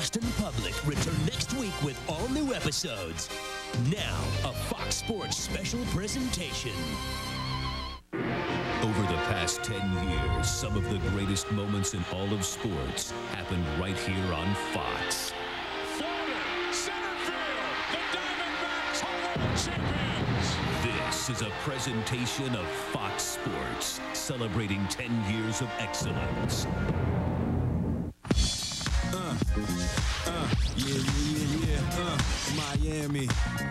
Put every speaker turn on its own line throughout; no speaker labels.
Boston Public return next week with all new episodes. Now, a Fox Sports special presentation. Over the past 10 years, some of the greatest moments in all of sports happened right here on Fox.
Center field, the Diamondbacks home run champions.
This is a presentation of Fox Sports, celebrating 10 years of excellence.
Miami,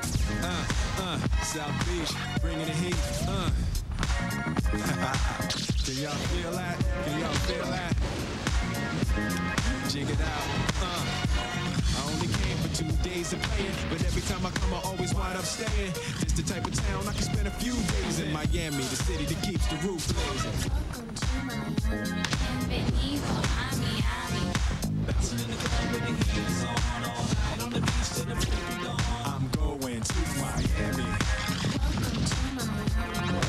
South Beach, bringing the heat, Can y'all feel that? Can y'all feel that? Jig it out, I only came for 2 days of playing, but every time I come, I always wind up staying. This the type of town I can spend a few days in. Miami, the city that keeps the roof blazing.
Welcome to Miami, bienvenido a Miami.
Bouncing in the club with the heat is on all night on the beach to the break of dawn. I'm going to Miami.
Welcome to Miami.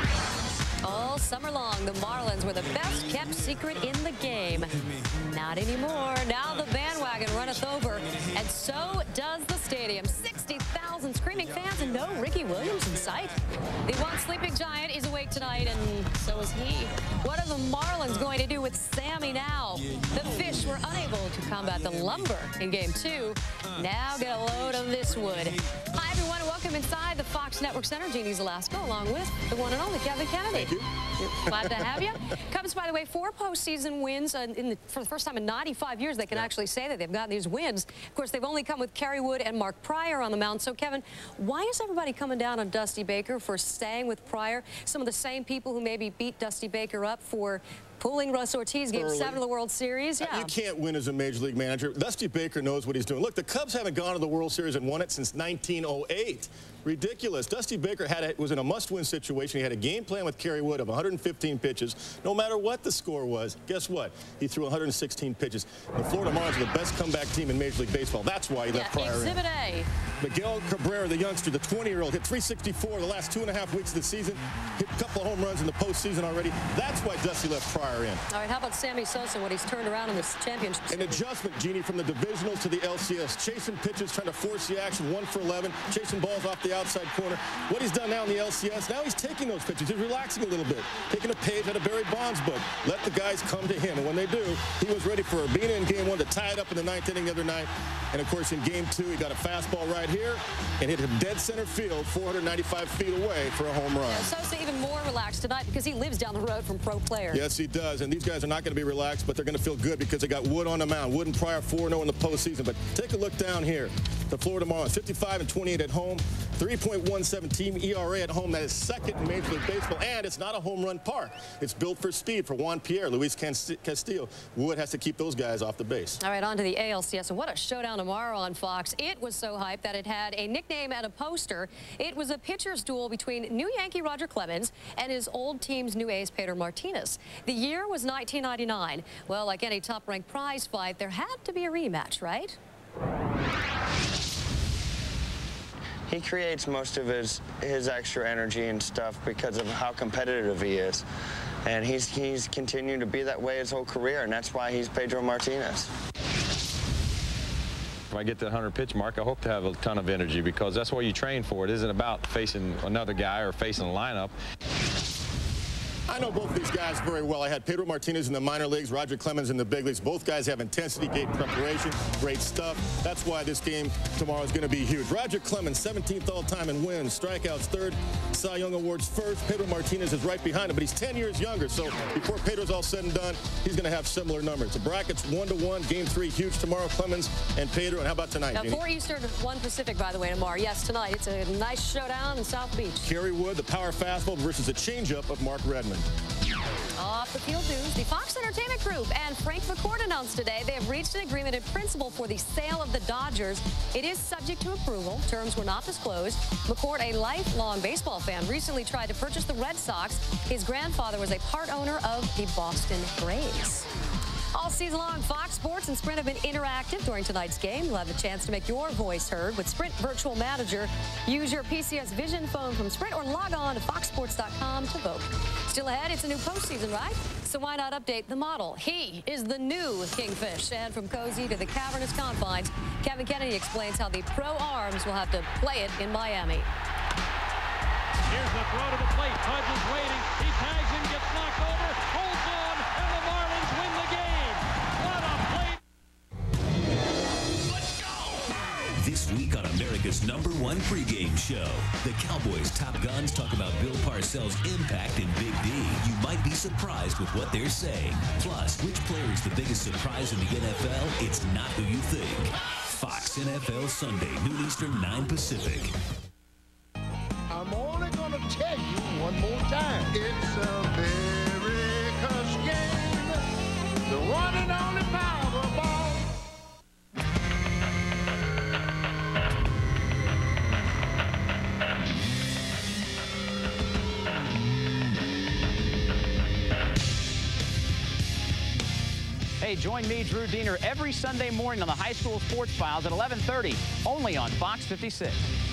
All summer long, the Marlins were the best-kept secret in the game. Not anymore. Now the bandwagon runneth over, and so does the stadium. 60,000 screaming fans and no Ricky Williams in sight. The once sleeping giant is awake tonight, and so is he. What are the Marlins going to do with Sammy now? The Fish were unable to combat the lumber in Game 2. Now get a load of this wood. Hi, everyone. Welcome inside the Fox Network Center. Jeannie Zalasko, along with the one and only Kevin Kennedy.
Thank you.
Glad to have you. Cubs, by the way, 4 postseason wins for the first time in 95 years. They can actually say that they've gotten these wins. Of course, they've only come with Kerry Wood and Mark Pryor on the mound. So, Kevin, why is everybody coming down on Dusty Baker for staying with Pryor? Some of the same people who maybe beat Dusty Baker up for pulling Russ Ortiz Game 7 of the World Series. Yeah.
You can't win as a Major League manager. Dusty Baker knows what he's doing. Look, the Cubs haven't gone to the World Series and won it since 1908. Ridiculous. Dusty Baker was in a must-win situation. He had a game plan with Kerry Wood of 115 pitches. No matter what the score was, guess what? He threw 116 pitches. The Florida Marlins are the best comeback team in Major League Baseball. That's why he left Pryor in.
Exhibit A.
Miguel Cabrera, the youngster, the 20-year-old, hit 364 the last 2.5 weeks of the season. Hit a couple of home runs in the postseason already. That's why Dusty left Pryor in.
All right, how about Sammy Sosa, what he's turned around in this championship?
An adjustment, Jeannie, from the divisionals to the LCS. Chasing pitches, trying to force the action, 1 for 11. Chasing balls off the outside corner. What he's done now in the LCS, now he's taking those pitches. He's relaxing a little bit. Taking a page out of Barry Bonds' book. Let the guys come to him. And when they do, he was ready for Urbina in Game 1 to tie it up in the 9th inning the other night. And, of course, in Game 2, he got a fastball right here and hit him dead center field, 495 feet away for a home run.
Yeah, Sosa even more relaxed tonight because he lives down the road from pro player.
Yes, he does. And these guys are not going to be relaxed, but they're going to feel good because they got Wood on the mound. Wood and Pryor 4-0 in the postseason. But take a look down here. The Florida Marlins, 55-28 at home, 3.17 team ERA at home. That is second in Major League Baseball, and it's not a home run park. It's built for speed for Juan Pierre, Luis Castillo. Wood has to keep those guys off the base.
All right, on to the ALCS. And what a showdown tomorrow on Fox. It was so hyped that it had a nickname and a poster. It was a pitcher's duel between new Yankee Roger Clemens and his old team's new ace, Pedro Martinez. The year was 1999. Well, like any top-ranked prize fight, there had to be a rematch, right?
He creates most of his extra energy and stuff because of how competitive he is. And he's continued to be that way his whole career, and that's why he's Pedro Martinez.
If I get to the 100-pitch mark, I hope to have a ton of energy because that's what you train for. It isn't about facing another guy or facing a lineup.
I know both these guys very well. I had Pedro Martinez in the minor leagues, Roger Clemens in the big leagues. Both guys have intensity, great preparation, great stuff. That's why this game tomorrow is going to be huge. Roger Clemens, 17th all-time in wins, strikeouts third, Cy Young Awards first. Pedro Martinez is right behind him, but he's 10 years younger. So before Pedro's all said and done, he's going to have similar numbers. The bracket's 1-1. Game 3 huge tomorrow. Clemens and Pedro. And how about tonight,
Now,
Jeannie?
4 Eastern, 1 Pacific, by the way, tomorrow. Yes, tonight. It's a nice showdown in South Beach.
Kerry Wood, the power fastball versus the changeup of Mark Redmond.
Off the field news, the Fox Entertainment Group and Frank McCourt announced today they have reached an agreement in principle for the sale of the Dodgers. It is subject to approval. Terms were not disclosed. McCourt, a lifelong baseball fan, recently tried to purchase the Red Sox. His grandfather was a part owner of the Boston Braves. All season long, Fox Sports and Sprint have been interactive during tonight's game. You'll have a chance to make your voice heard with Sprint Virtual Manager. Use your PCS Vision phone from Sprint or log on to foxsports.com to vote. Still ahead, it's a new postseason, right? So why not update the model? He is the new Kingfish. And from cozy to the cavernous confines, Kevin Kennedy explains how the pro arms will have to play it in Miami.
Here's the throw to the plate. Pudge is waiting. He tags him, gets knocked over, holds on, and the Marlins win the game. What a play!
Let's go! This week on America's #1 pregame show, the Cowboys' top guns talk about Bill Parcells' impact in Big D. You might be surprised with what they're saying. Plus, which player is the biggest surprise in the NFL? It's not who you think. Fox NFL Sunday, noon Eastern, 9 Pacific.
I'm only going to tell you one more time. It's America's game. The one and only Powerball.
Hey, join me, Drew Diener, every Sunday morning on the High School Sports Files at 11:30, only on Fox 56.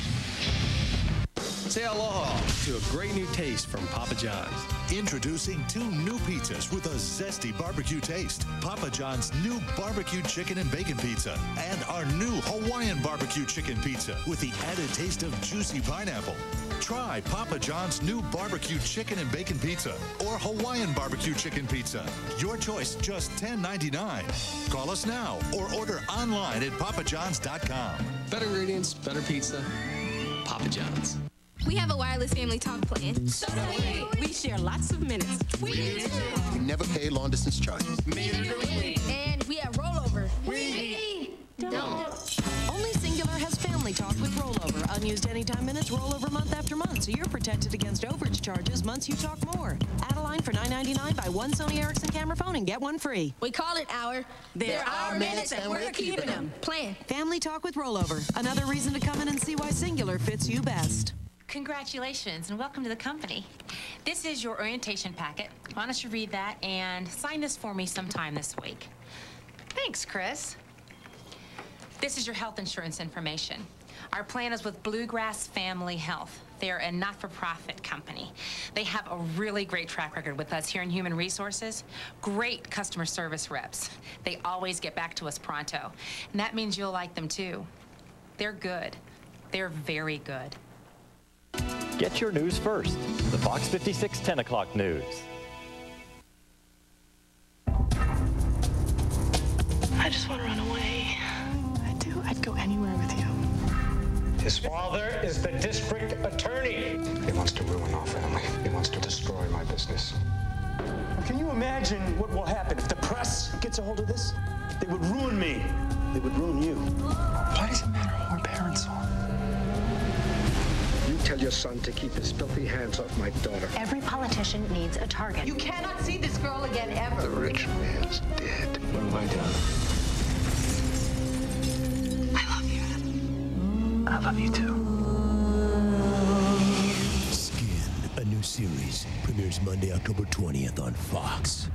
Say aloha to a great new taste from Papa John's.
Introducing 2 new pizzas with a zesty barbecue taste. Papa John's new barbecue chicken and bacon pizza and our new Hawaiian barbecue chicken pizza with the added taste of juicy pineapple. Try Papa John's new barbecue chicken and bacon pizza or Hawaiian barbecue chicken pizza. Your choice, just $10.99. Call us now or order online at papajohns.com.
Better ingredients, better pizza. Papa John's.
We have a wireless family talk plan.
So do we. We share lots of minutes.
We do too.
We never pay long distance charges.
Neither do we.
And we have rollover. We don't.
Only Singular has family talk with rollover. Unused anytime minutes, rollover month after month, so you're protected against overage charges months you talk more. Add a line for $9.99, buy one Sony Ericsson camera phone and get one free.
We call it our.
They're
our minutes and we're keeping them. Plan.
Family talk with rollover. Another reason to come in and see why Singular fits you best.
Congratulations and welcome to the company. This is your orientation packet. Why don't you read that and sign this for me sometime this week. Thanks, Chris. This is your health insurance information. Our plan is with Bluegrass Family Health. They're a not-for-profit company. They have a really great track record with us here in Human Resources. Great customer service reps. They always get back to us pronto. And that means you'll like them too. They're good. They're very good.
Get your news first. The Fox 56 10 o'clock news.
I just want to run away. I do. I'd go anywhere with you.
His father is the district attorney. He wants to ruin our family. He wants to destroy my business.
Can you imagine what will happen if the press gets a hold of this? They would ruin me. They would ruin you.
Why does it matter who our parents are?
You tell your son to keep his filthy hands off my daughter.
Every politician needs a target.
You cannot see this girl again ever.
The rich man's dead.
What have I done?
I love you. I love you too.
Skin, a new series, premieres Monday, October 20th on Fox.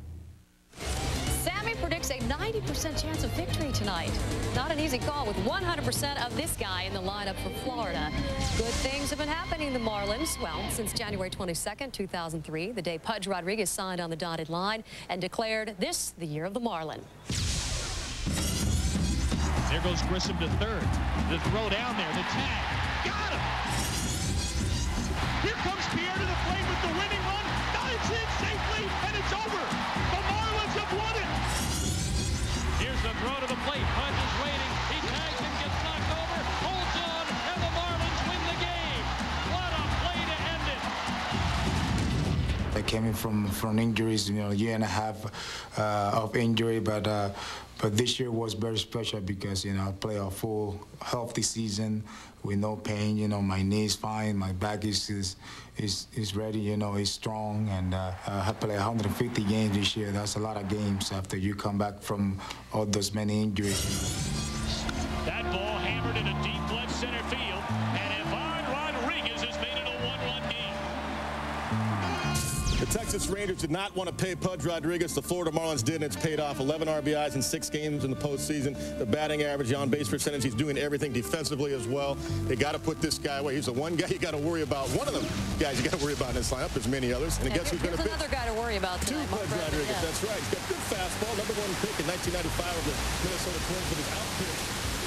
Sammy predicts a 90% chance of victory tonight. Not an easy call with 100% of this guy in the lineup for Florida. Good things have been happening to the Marlins, well, since January 22nd, 2003, the day Pudge Rodriguez signed on the dotted line and declared this the year of the Marlin.
There goes Grissom to third. The throw down there, the tag. Got him! Here comes Pierre to the plate with the winning run. Dives in safely, and it's over. The Marlins have won it. Here's the throw to the plate. Pudge is waiting. He tags him, gets knocked over, holds on, and the Marlins win the game. What a play to end it.
I came in from injuries, a year and a half of injury, but this year was very special because, I play a full healthy season with no pain. My knee's fine, my back is ready, is strong, and I play 150 games this year. That's a lot of games after you come back from all those many injuries.
That ball hammered into deep left center field, and Ivan Rodriguez has made it a 1-run game.
The Texas Rangers did not want to pay Pudge Rodriguez. The Florida Marlins did, and it's paid off. 11 RBIs in 6 games in the postseason. The batting average, the on-base percentage, he's doing everything defensively as well. They got to put this guy away. He's the one guy you got to worry about. One of the guys you got to worry about in this lineup. There's many others. And guess who's going to pitch?
Another guy to worry about tonight.
Pudge Rodriguez, that's right. He's got good fastball. #1 pick in 1995 of the Minnesota Twins, but his out pitch.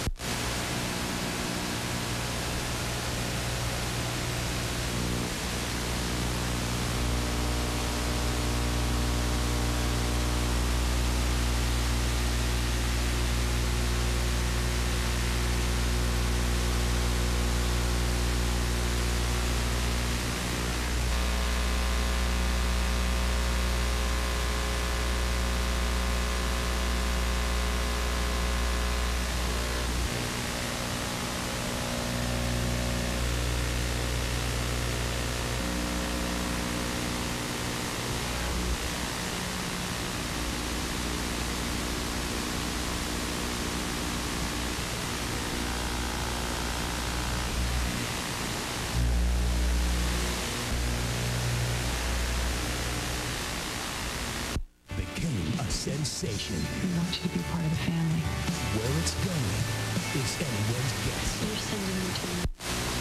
Sensation.
We want you to be part of the family.
Where it's going is anyone's guess.
You're sending them to me.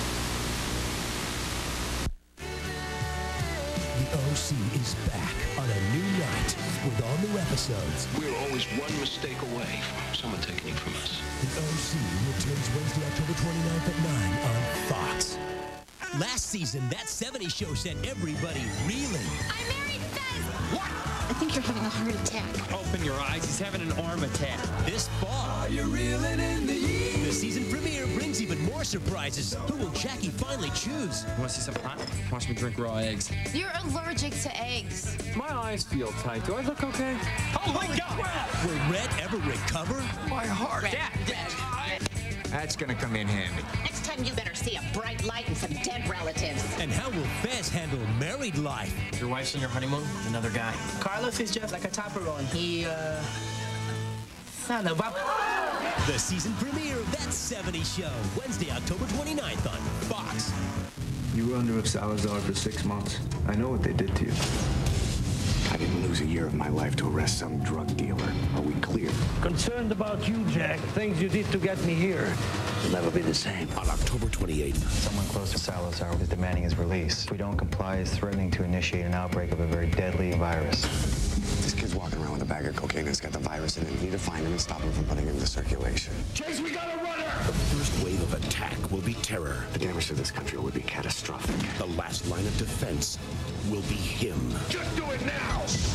The OC is back on a new night with all new episodes.
We're always one mistake away from someone taking it from us.
The OC returns Wednesday, October 29th at 9 on Fox. Last season, that 70s show sent everybody reeling.
I married Fez!
What?
I think you're having a heart attack.
Open your eyes. He's having an arm attack.
This fall, you're reeling in the year. The season premiere brings even more surprises. Who will Jackie finally choose?
You want to see something hot? Watch me drink raw eggs.
You're allergic to eggs.
My eyes feel tight. Do I look okay?
Holy God! Will Red ever recover?
My heart.
Red.
That's gonna come in handy.
Next time you better see a bright light and some dead relatives.
And how will Fez handle married life?
Your wife's on your honeymoon with another guy.
Carlos is just like a chaperone. He, son of a...
The season premiere of That 70s Show, Wednesday, October 29th on Fox.
You were under Salazar for 6 months. I know what they did to you.
I didn't lose a year of my life to arrest some drug dealer. Are we clear?
Concerned about you, Jack. Things you did to get me here will never be the same.
On October 28th.
Someone close to Salazar is demanding his release. If we don't comply, he's threatening to initiate an outbreak of a very deadly virus.
This kid's walking around with a bag of cocaine that's got the virus in it. We need to find him and stop him from putting it into circulation.
Chase, we got a runner!
The first wave of attack will be terror.
The damage to this country would be catastrophic.
The last line of defense will be him.
Just do it now!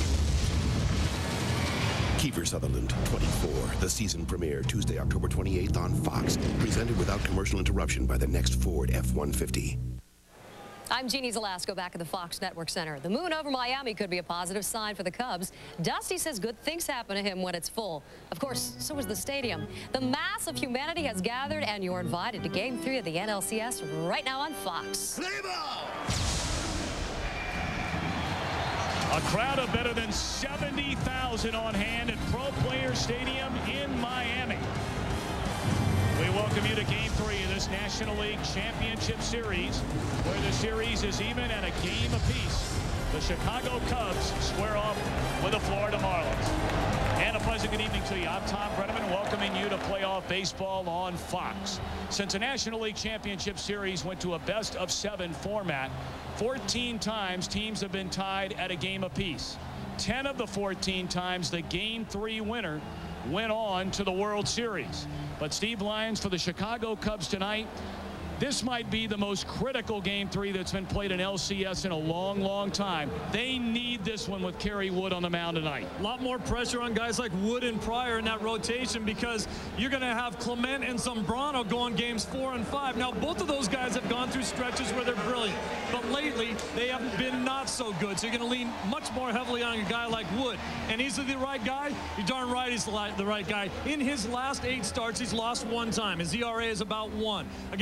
Kiefer Sutherland, 24. The season premiere, Tuesday, October 28th on Fox. Presented without commercial interruption by the next Ford F-150. I'm Jeannie Zelasco back at the Fox Network Center. The moon over Miami could be a positive sign for the Cubs. Dusty says good things happen to him when it's full. Of course, so is the stadium. The mass of humanity has gathered, and you're invited to Game 3 of the NLCS right now on Fox.
A crowd of better than 70,000 on hand at Pro Players Stadium in Miami. We welcome you to Game 3 of this National League Championship Series, where the series is even at a game apiece. The Chicago Cubs square off with the Florida Marlins. And a pleasant good evening to you. I'm Tom Brenneman, welcoming you to playoff baseball on Fox. Since the National League Championship Series went to a best-of-7 format, 14 times teams have been tied at a game apiece. 10 of the 14 times the Game 3 winner went on to the World Series. But Steve Lyons for the Chicago Cubs tonight, this might be the most critical Game 3 that's been played in LCS in a long, long time. They need this one with Kerry Wood on the mound tonight.
A lot more pressure on guys like Wood and Pryor in that rotation, because you're going to have Clement and Zambrano going games 4 and 5. Now, both of those guys have gone through stretches where they're brilliant, but lately they have been not so good. So you're going to lean much more heavily on a guy like Wood. And he's the right guy. You're darn right he's the right guy. In his last 8 starts, he's lost 1 time. His ERA is about 1. Against the Florida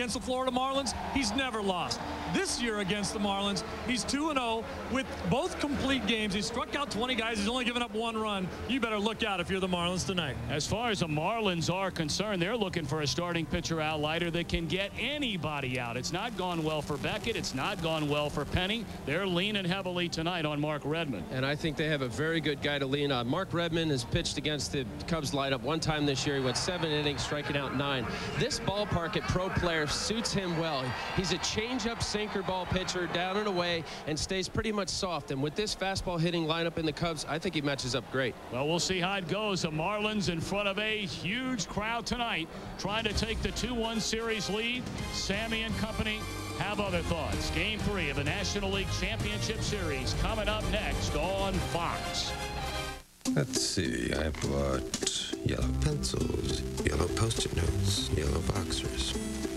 Florida Marlins, he's never lost. This year against the Marlins, he's 2-0 with both complete games. He struck out 20 guys. He's only given up 1 run. You better look out if you're the Marlins tonight.
As far as the Marlins are concerned, they're looking for a starting pitcher outlighter that can get anybody out. It's not gone well for Beckett. It's not gone well for Penny. They're leaning heavily tonight on Mark Redmond.
And I think they have a very good guy to lean on. Mark Redmond has pitched against the Cubs lineup one time this year. He went 7 innings, striking out 9. This ballpark at Pro Player suits him well. He's a change-up sinker ball pitcher, down and away, and stays pretty much soft. And with this fastball hitting lineup in the Cubs, I think he matches up great.
Well, we'll see how it goes. The Marlins in front of a huge crowd tonight, trying to take the 2-1 series lead. Sammy and company have other thoughts. Game 3 of the National League Championship Series coming up next on Fox.
Let's see, I bought yellow pencils, yellow Post-it notes, yellow boxers,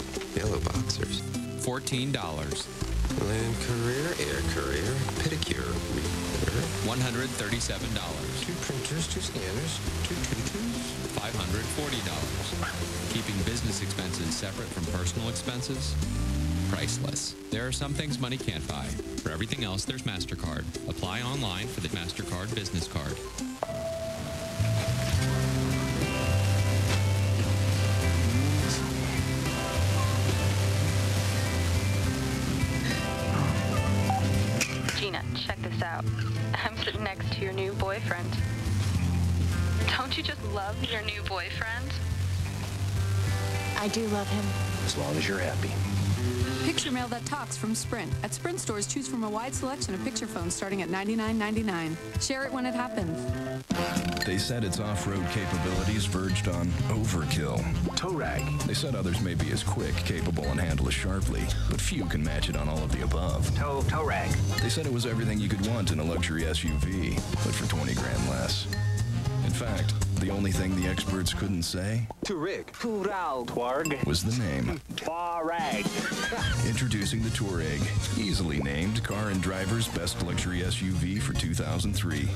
$14. Land Courier, Air Courier, Pedicure, $137. 2 printers, 2 scanners, 2 tutors,
$540. Keeping business expenses separate from personal expenses? Priceless. There are some things money can't buy. For everything else, there's MasterCard. Apply online for the MasterCard business card.
Gina, check this out. I'm sitting next to your new boyfriend. Don't you just love your new boyfriend?
I do love him.
As long as you're happy.
Picture mail that talks from Sprint. At Sprint stores, choose from a wide selection of picture phones starting at $99.99. Share it when it happens.
They said its off-road capabilities verged on overkill.
Tow rag.
They said others may be as quick, capable, and handle as sharply, but few can match it on all of the above.
Tow rag.
They said it was everything you could want in a luxury SUV, but for 20 grand less. In fact, the only thing the experts couldn't say was the name.
Touareg.
Introducing the Touareg, easily named Car and Driver's Best Luxury SUV for 2003.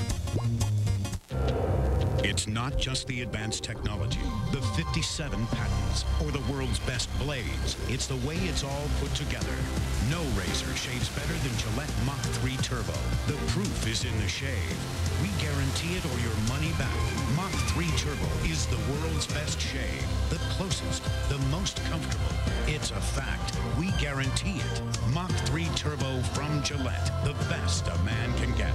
It's not just the advanced technology, the 57 patents, or the world's best blades. It's the way it's all put together. No razor shaves better than Gillette Mach 3 Turbo. The proof is in the shave. We guarantee it or your money back. Mach 3 Turbo is the world's best shave. The closest, the most comfortable. It's a fact. We guarantee it. Mach 3 Turbo from Gillette. The best a man can get.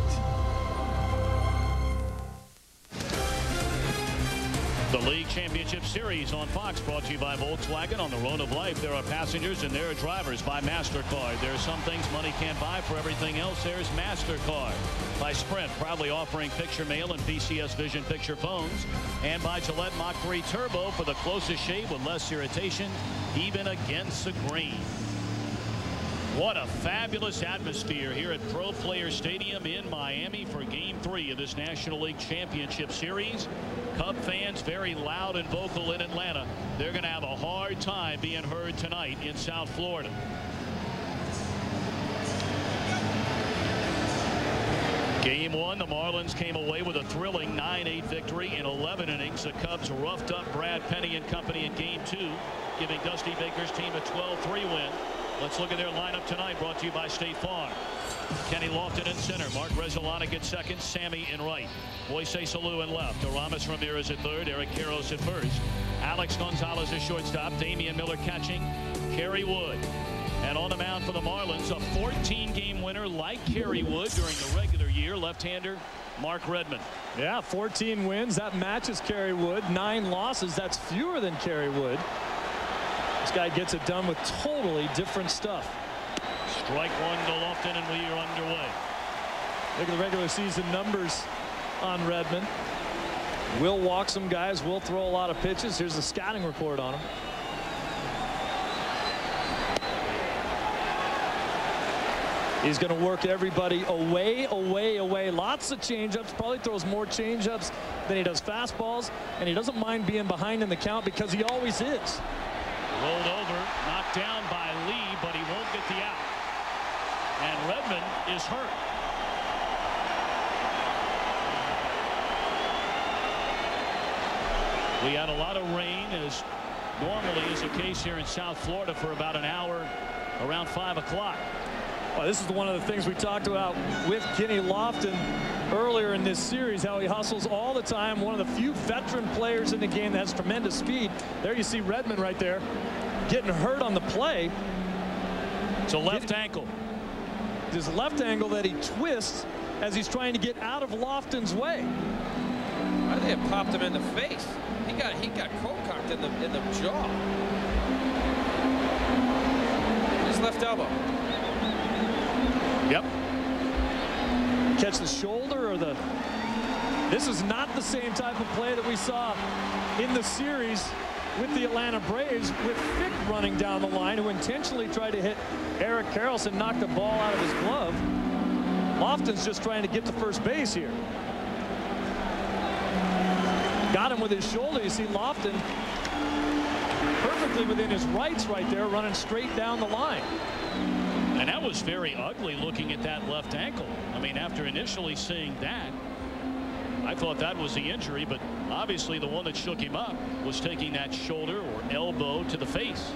The League Championship Series on Fox, brought to you by Volkswagen. On the road of life, there are passengers and there are drivers. By MasterCard, there are some things money can't buy. For everything else, there's MasterCard. By Sprint, proudly offering picture mail and PCS Vision picture phones. And by Gillette Mach 3 Turbo for the closest shave with less irritation, even against the grain. What a fabulous atmosphere here at Pro Player Stadium in Miami for Game 3 of this National League Championship Series. Cub fans very loud and vocal in Atlanta. They're going to have a hard time being heard tonight in South Florida. Game 1, the Marlins came away with a thrilling 9-8 victory in 11 innings. The Cubs roughed up Brad Penny and company in Game 2, giving Dusty Baker's team a 12-3 win. Let's look at their lineup tonight, brought to you by State Farm. Kenny Lofton in center. Mark Resolana at second. Sammy in right. Moises Alou in left. Aramis Ramirez at third. Eric Karros at first. Alex Gonzalez at shortstop. Damian Miller catching. Kerry Wood. And on the mound for the Marlins, a 14-game winner like Kerry Wood during the regular year. Left-hander Mark Redmond.
Yeah, 14 wins. That matches Kerry Wood. 9 losses. That's fewer than Kerry Wood. This guy gets it done with totally different stuff.
Strike one to Lofton, and we are underway.
Look at the regular season numbers on Redmond. Will walk some guys, will throw a lot of pitches. Here's the scouting report on him. He's going to work everybody away, away, away. Lots of changeups. Probably throws more changeups than he does fastballs. And he doesn't mind being behind in the count because he always is.
Rolled over, knocked down by Lee, but he won't get the out. And Redmond is hurt. We had a lot of rain as normally is the case here in South Florida for about an hour around 5 o'clock.
Well, this is one of the things we talked about with Kenny Lofton earlier in this series, how he hustles all the time. One of the few veteran players in the game that has tremendous speed. There you see Redmond right there getting hurt on the play.
It's a left ankle.
His left ankle that he twists as he's trying to get out of Lofton's way.
Why did they have popped him in the face? He got cold-cocked in the jaw. His left elbow.
Yep.
Catch the shoulder or the... This is not the same type of play that we saw in the series with the Atlanta Braves, with Fick running down the line, who intentionally tried to hit Eric Karlsson, knocked the ball out of his glove. Lofton's just trying to get to first base here. Got him with his shoulder. You see Lofton perfectly within his rights right there, running straight down the line.
And that was very ugly looking at that left ankle. I mean, after initially seeing that, I thought that was the injury, but obviously the one that shook him up was taking that shoulder or elbow to the face.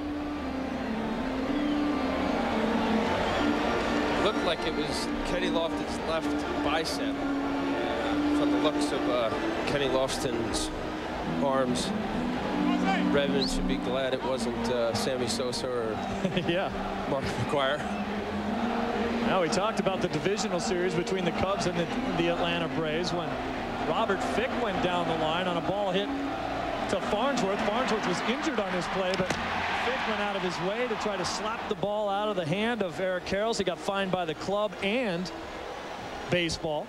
Looked like it was Kenny Lofton's left bicep. From the looks of Kenny Lofton's arms, Redmond should be glad it wasn't Sammy Sosa or
yeah,
Mark McGuire.
Now we talked about the divisional series between the Cubs and the Atlanta Braves when Robert Fick went down the line on a ball hit to Farnsworth. Farnsworth was injured on his play, but Fick went out of his way to try to slap the ball out of the hand of Eric Karlsson. He got fined by the club and baseball.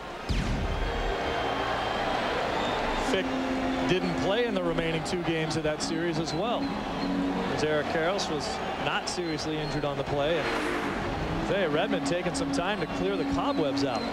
Fick didn't play in the remaining 2 games of that series as well, as Eric Karlsson was not seriously injured on the play. And Hey, Redmond taking some time to clear the cobwebs out.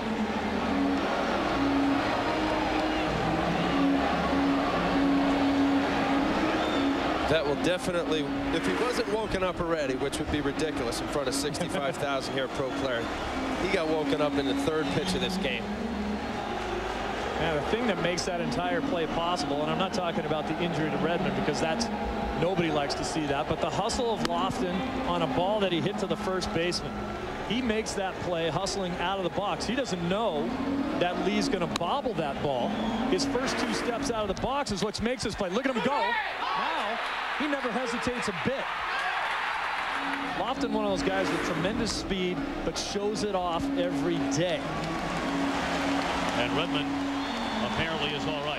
That will definitely, if he wasn't woken up already, which would be ridiculous in front of 65,000 here at Pro Player, he got woken up in the 3rd pitch of this game.
Yeah, the thing that makes that entire play possible, and I'm not talking about the injury to Redmond because that's, nobody likes to see that, but the hustle of Lofton on a ball that he hit to the first baseman. He makes that play hustling out of the box. He doesn't know that Lee's going to bobble that ball. His first 2 steps out of the box is what makes this play. Look at him go. Now, he never hesitates a bit. Lofton, one of those guys with tremendous speed, but shows it off every day.
And Redmond apparently is all right.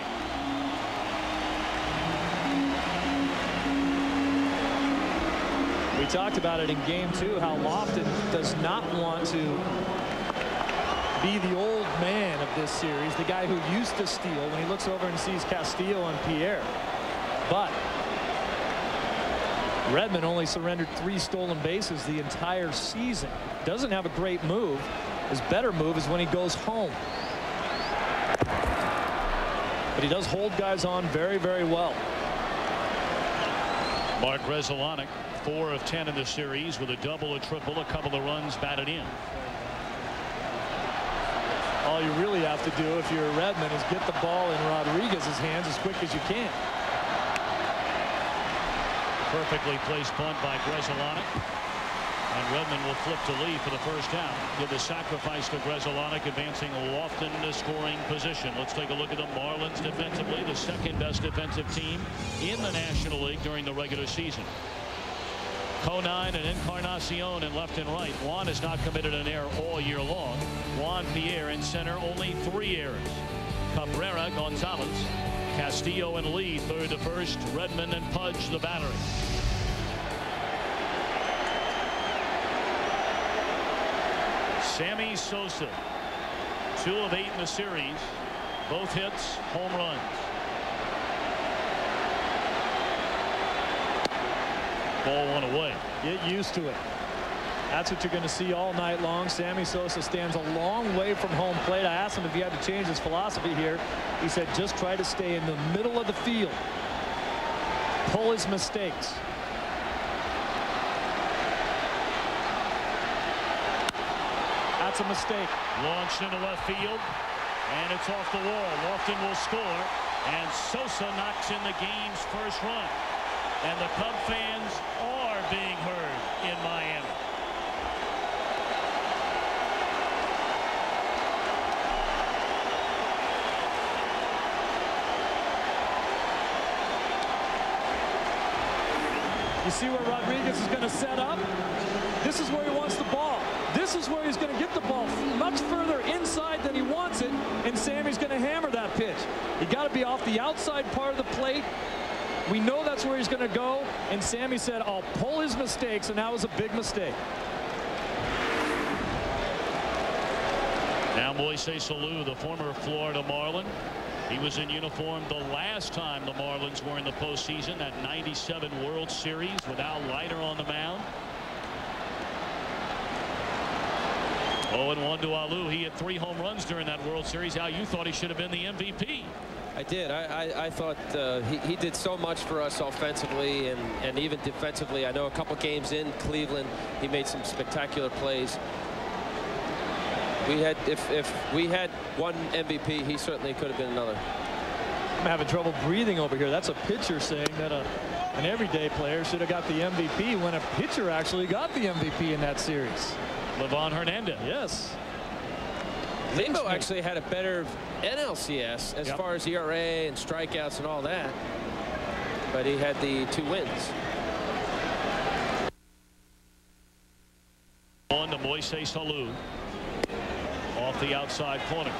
We talked about it in game 2, how Lofton does not want to be the old man of this series, the guy who used to steal, when he looks over and sees Castillo and Pierre. But Redmond only surrendered 3 stolen bases the entire season. Doesn't have a great move. His better move is when he goes home. But he does hold guys on very, very well.
Mark Resolanek, 4 of 10 in the series with a double, a triple, a couple of runs batted in.
All you really have to do if you're Redmond is get the ball in Rodriguez's hands as quick as you can.
Perfectly placed bunt by Resolanek. And Redmond will flip to Lee for the first down. Give the sacrifice to Resolanek, advancing Lofton to scoring position. Let's take a look at the Marlins defensively, the 2nd best defensive team in the National League during the regular season. Conine and Encarnacion in left and right. Juan has not committed an error all year long. Juan Pierre in center, only 3 errors. Cabrera, Gonzalez, Castillo and Lee 3rd to 1st. Redmond and Pudge the battery. Sammy Sosa, 2 of 8 in the series. Both hits, home runs. Ball 1 away.
Get used to it. That's what you're going to see all night long. Sammy Sosa stands a long way from home plate. I asked him if he had to change his philosophy here. He said just try to stay in the middle of the field. Pull his mistakes. That's a mistake.
Launched into left field, and it's off the wall. Lofton will score, and Sosa knocks in the game's first run. And the Cub fans are being heard in Miami.
You see where Rodriguez is going to set up? This is where he wants the ball. This is where he's going to get the ball much further inside than he wants it, and Sammy's going to hammer that pitch. You got to be off the outside part of the plate. We know that's where he's going to go, and Sammy said, I'll pull his mistakes, and that was a big mistake.
Now Moises Alou, the former Florida Marlin. He was in uniform the last time the Marlins were in the postseason, that '97 World Series with Al Leiter on the mound. 0-1 to Alou. He had 3 home runs during that World Series. Al, you thought he should have been the MVP.
I did. I thought he did so much for us offensively and even defensively. I know a couple games in Cleveland, he made some spectacular plays. We had, if we had one MVP, he certainly could have been another.
I'm having trouble breathing over here. That's a pitcher saying that an everyday player should have got the MVP when a pitcher actually got the MVP in that series.
Livan Hernandez.
Yes.
Lebo actually had a better NLCS as far as ERA and strikeouts and all that, but he had the 2 wins.
On to Moises Alou off the outside corner.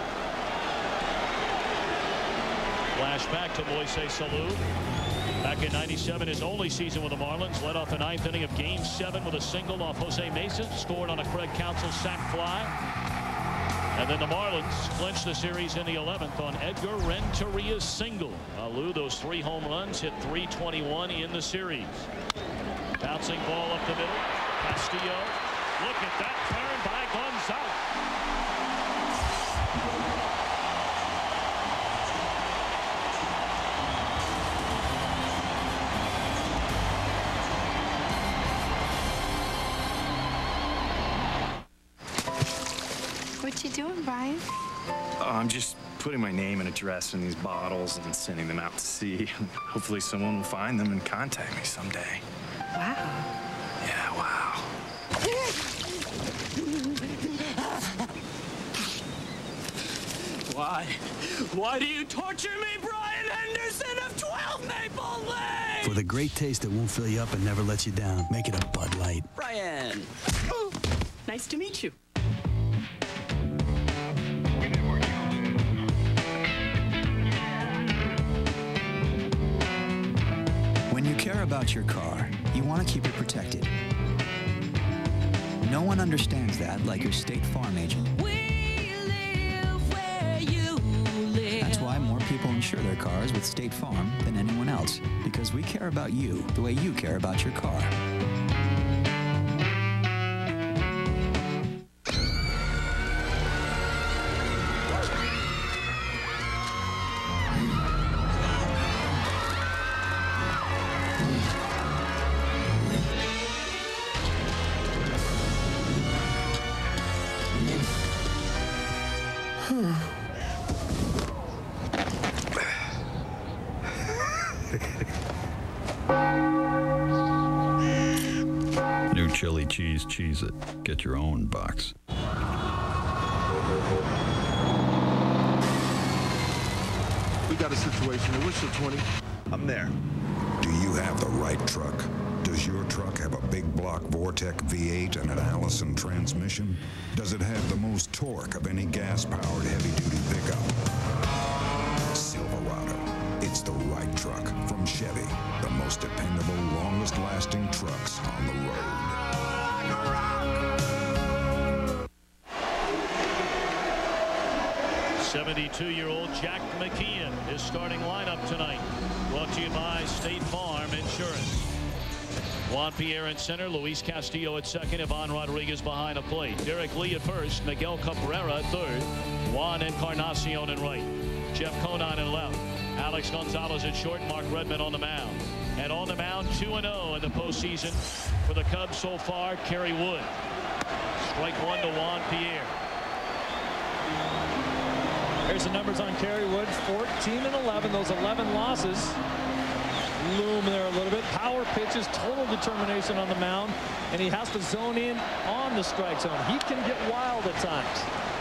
Flashback to Moises Alou. Back in '97, his only season with the Marlins, led off the 9th inning of Game 7 with a single off Jose Mesa, scored on a Craig Counsell sac fly. And then the Marlins clinched the series in the 11th on Edgar Renteria's single. Alou, those 3 home runs, hit .321 in the series. Bouncing ball up the middle. Castillo. Look at that turn by Gonzalez.
What you doing, Brian?
I'm just putting my name and address in these bottles and sending them out to sea. Hopefully someone will find them and contact me someday.
Wow.
Yeah, wow.
Why? Why do you torture me, Brian Henderson of 12 Maple Lane?
For the great taste that won't fill you up and never lets you down, make it a Bud Light.
Brian. Oh, nice to meet you.
When you care about your car, you want to keep it protected. No one understands that like your State Farm agent.
We live where you live.
That's why more people insure their cars with State Farm than anyone else, because we care about you the way you care about your car.
New chili cheese Cheez-It. Get your own box.
We got a situation. Whistle 20. I'm there.
Do you have the right truck? Does your truck have a big block Vortec V8 and an Allison transmission? Does it have the most torque of any gas-powered heavy-duty pickup? Silverado. It's the right truck from Chevy. The most dependable, longest-lasting trucks on the road.
72-year-old Jack McKeon, his starting lineup tonight. Brought to you by State Farm Insurance. Juan Pierre in center, Luis Castillo at second, Ivan Rodriguez behind the plate. Derek Lee at first, Miguel Cabrera at third, Juan Encarnacion in right, Jeff Conine in left, Alex Gonzalez at short, Mark Redmond on the mound. And on the mound, 2-0 in the postseason for the Cubs so far, Kerry Wood. Strike one to Juan Pierre.
Here's the numbers on Kerry Wood, 14-11. Those 11 losses loom there a little bit. Power pitches, total determination on the mound, and he has to zone in on the strike zone. He can get wild at times.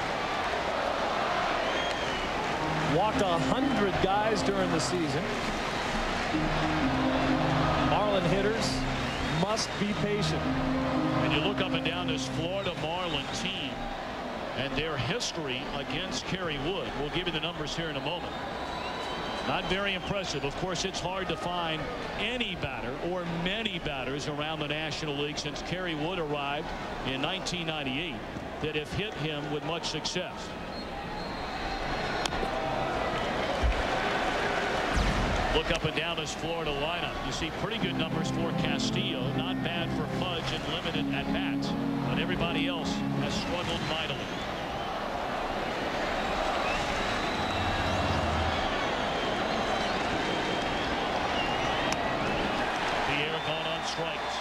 Walked 100 guys during the season. Marlin hitters must be patient.
And you look up and down this Florida Marlin team and their history against Kerry Wood. We'll give you the numbers here in a moment. Not very impressive. Of course, it's hard to find any batter or many batters around the National League since Kerry Wood arrived in 1998 that have hit him with much success. Look up and down this Florida lineup. You see pretty good numbers for Castillo. Not bad for Pudge and limited at bats. But everybody else has struggled mightily. Pierre gone on strikes.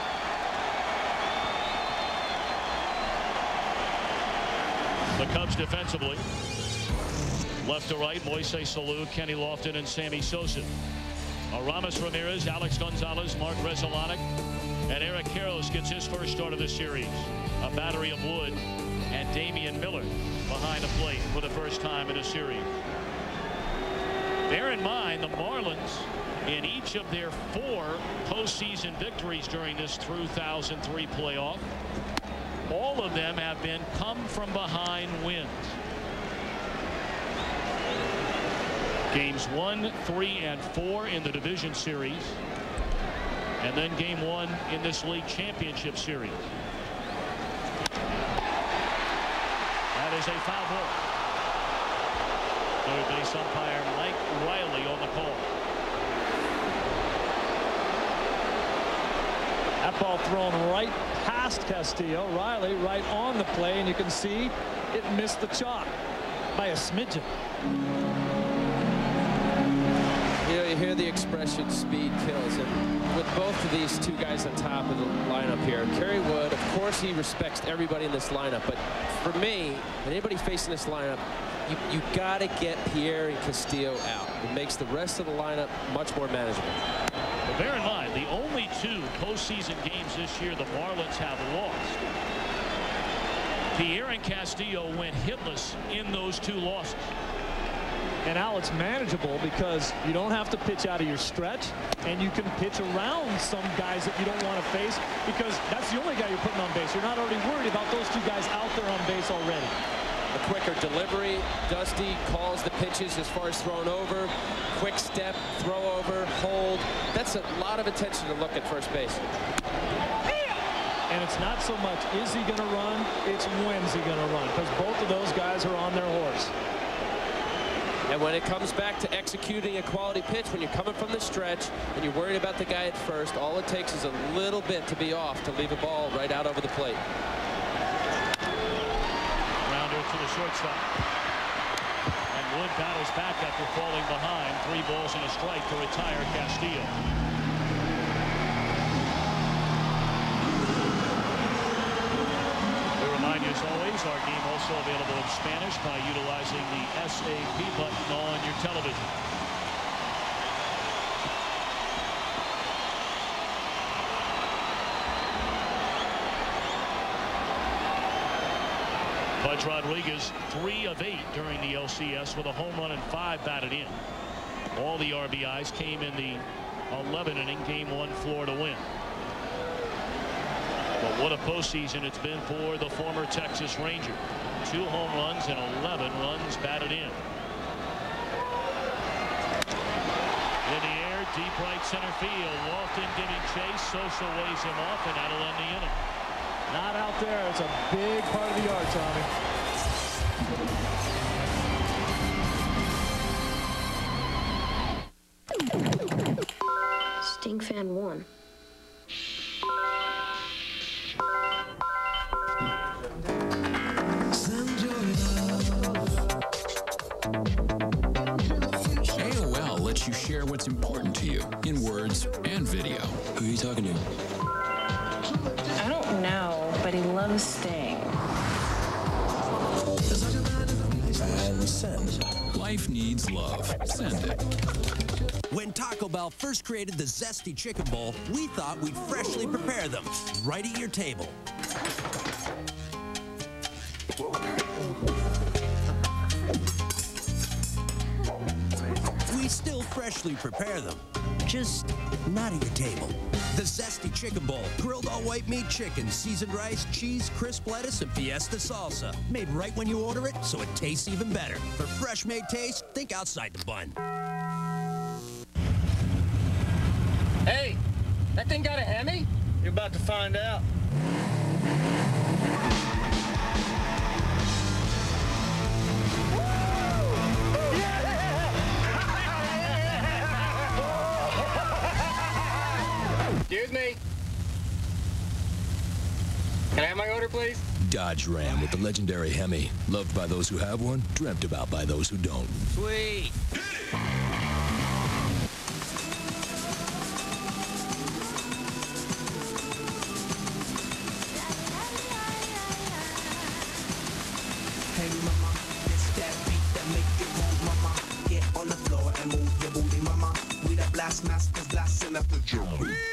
The Cubs defensively. Left to right, Moises Salou, Kenny Lofton, and Sammy Sosa. Aramis Ramirez, Alex Gonzalez, Mark Resolanek, and Eric Karros gets his first start of the series. A battery of Wood and Damian Miller behind the plate for the first time in a series. Bear in mind, the Marlins, in each of their 4 postseason victories during this 2003 playoff, all of them have been come-from-behind wins. Games 1, 3, and 4 in the division series, and then game 1 in this league championship series. That is a foul ball. Third base umpire Mike Riley on the call.
That ball thrown right past Castillo. Riley right on the play, and you can see it missed the chalk by a smidgen.
You know, you hear the expression speed kills, and with both of these two guys on top of the lineup here, Kerry Wood, of course he respects everybody in this lineup, but for me, anybody facing this lineup, you got to get Pierre and Castillo out. It makes the rest of the lineup much more manageable.
But bear in mind, the only 2 postseason games this year the Marlins have lost. Pierre and Castillo went hitless in those 2 losses.
And now it's manageable because you don't have to pitch out of your stretch, and you can pitch around some guys that you don't want to face, because that's the only guy you're putting on base. You're not already worried about those 2 guys out there on base already.
A quicker delivery. Dusty calls the pitches as far as thrown over. Quick step, throw over, hold. That's a lot of attention to look at first base.
And it's not so much is he going to run, it's when's he going to run, because both of those guys are on their horse.
And when it comes back to executing a quality pitch, when you're coming from the stretch and you're worried about the guy at first, all it takes is a little bit to be off to leave a ball right out over the plate.
Rounder to the shortstop. And Wood battles back after falling behind. 3 balls and a strike to retire Castillo. Remind you, as always, our game also available in Spanish by utilizing the SAP button on your television. Pudge Rodriguez 3 of 8 during the LCS with a home run and 5 batted in. All the RBIs came in the 11-inning Game 1 Florida win. But what a postseason it's been for the former Texas Ranger. 2 home runs and 11 runs batted in. In the air, deep right center field. Lofton giving chase. Sosa waves him off, and that'll end the inning.
Not out there. It's a big part of the yard, Tommy.
Sting fan 1.
AOL lets you share what's important to you in words and video. Who are you talking to?
I don't know, but he loves Sting.
And send. Like Life needs love. Send it.
When Taco Bell first created the Zesty Chicken Bowl, we thought we'd freshly prepare them right at your table. We still freshly prepare them, just not at your table. The Zesty Chicken Bowl, grilled all-white meat chicken, seasoned rice, cheese, crisp lettuce, and fiesta salsa. Made right when you order it, so it tastes even better. For fresh-made taste, think outside the bun.
Hey, that thing got a Hemi? You're about to find out. Excuse me. Can I have my order, please?
Dodge Ram with the legendary Hemi. Loved by those who have one, dreamt about by those who don't.
Sweet.
Hey mama, it's that beat that make you move, mama. Get on the floor and move your booty, mama. We the blast masters blasting up the drum.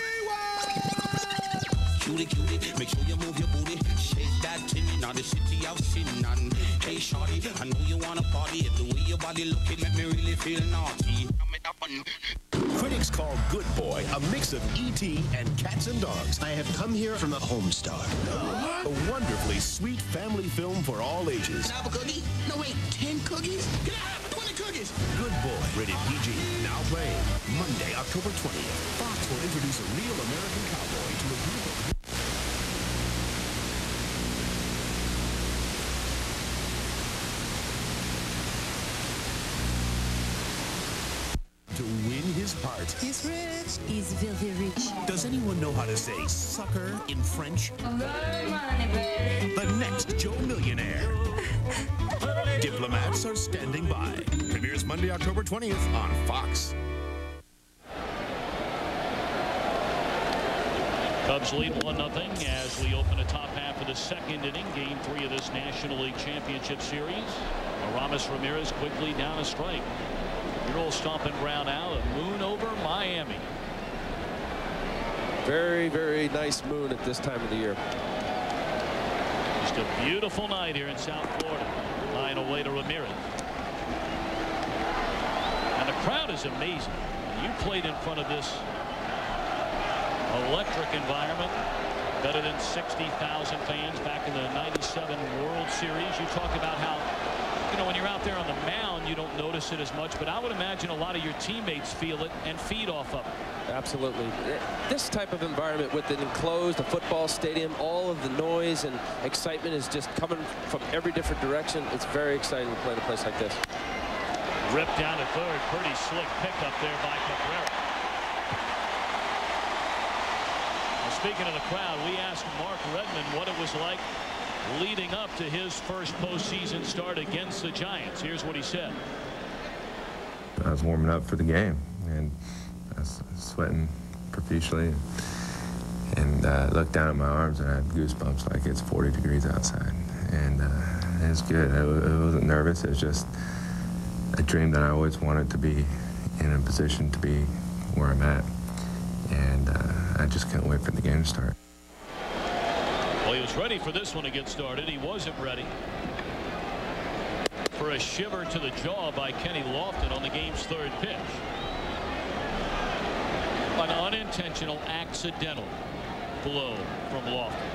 Cutie, cutie, make sure you move your booty. Shake that tinny, now the city of sin. And hey, shorty, I know you wanna party. If the way your body looking make me really feel naughty.
Critics call Good Boy a mix of E.T. and Cats and Dogs. I have come here from the Homestar, a wonderfully sweet family film for all ages.
Can I have a cookie? No, wait, 10 cookies? Can I have 20 cookies?
Good Boy, rated PG, now playing Monday, October 20th. Fox will introduce a real American cowboy to a group of... to win his heart.
He's rich. He's filthy rich.
Does anyone know how to say sucker in French?
Money, baby.
The next Joe Millionaire. Diplomats are standing by. Premieres Monday, October 20th on Fox.
Cubs lead 1-0 as we open the top half of the second inning, game 3 of this National League Championship Series. Aramis Ramirez quickly down a strike. Your old stomping ground out, a moon over Miami.
Very, very nice moon at this time of the year.
Just a beautiful night here in South Florida. Line away to Ramirez. And the crowd is amazing. You played in front of this electric environment. Better than 60,000 fans back in the '97 World Series. You talk about how, you know, when you're out there on the mound, you don't notice it as much, but I would imagine a lot of your teammates feel it and feed off of it.
Absolutely. This type of environment with an enclosed, a football stadium, all of the noise and excitement is just coming from every different direction. It's very exciting to play in a place like this.
Ripped down to third. Pretty slick pickup there by Cabrera. Well, speaking of the crowd, we asked Mark Redmond what it was like leading up to his first postseason start against the Giants. Here's what he said.
I was warming up for the game, and I was sweating profusely, and I looked down at my arms and I had goosebumps like it's 40 degrees outside, and it was good. I wasn't nervous. It was just a dream that I always wanted to be in a position to be where I'm at, and I just couldn't wait for the game to start.
Well, he was ready for this one to get started. He wasn't ready for a shiver to the jaw by Kenny Lofton on the game's third pitch. An unintentional, accidental blow from Lofton.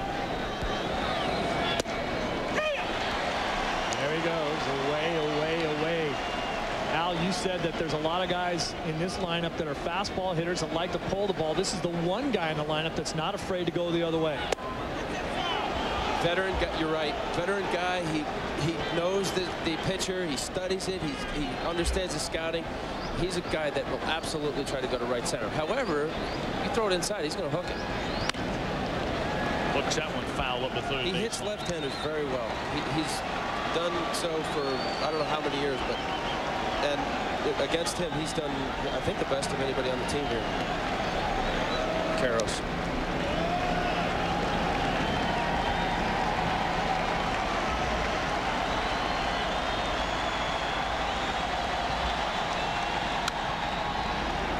There he goes, away, away, away. Al, you said that there's a lot of guys in this lineup that are fastball hitters that like to pull the ball. This is the one guy in the lineup that's not afraid to go the other way.
Veteran guy, you're right. Veteran guy. He knows the pitcher. He studies it. He understands the scouting. He's a guy that will absolutely try to go to right center. However, you throw it inside, he's going to hook it.
Looks that one foul up the third.
He hits left-handers very well. He's done so for I don't know how many years, but and against him, he's done I think the best of anybody on the team here. Karros.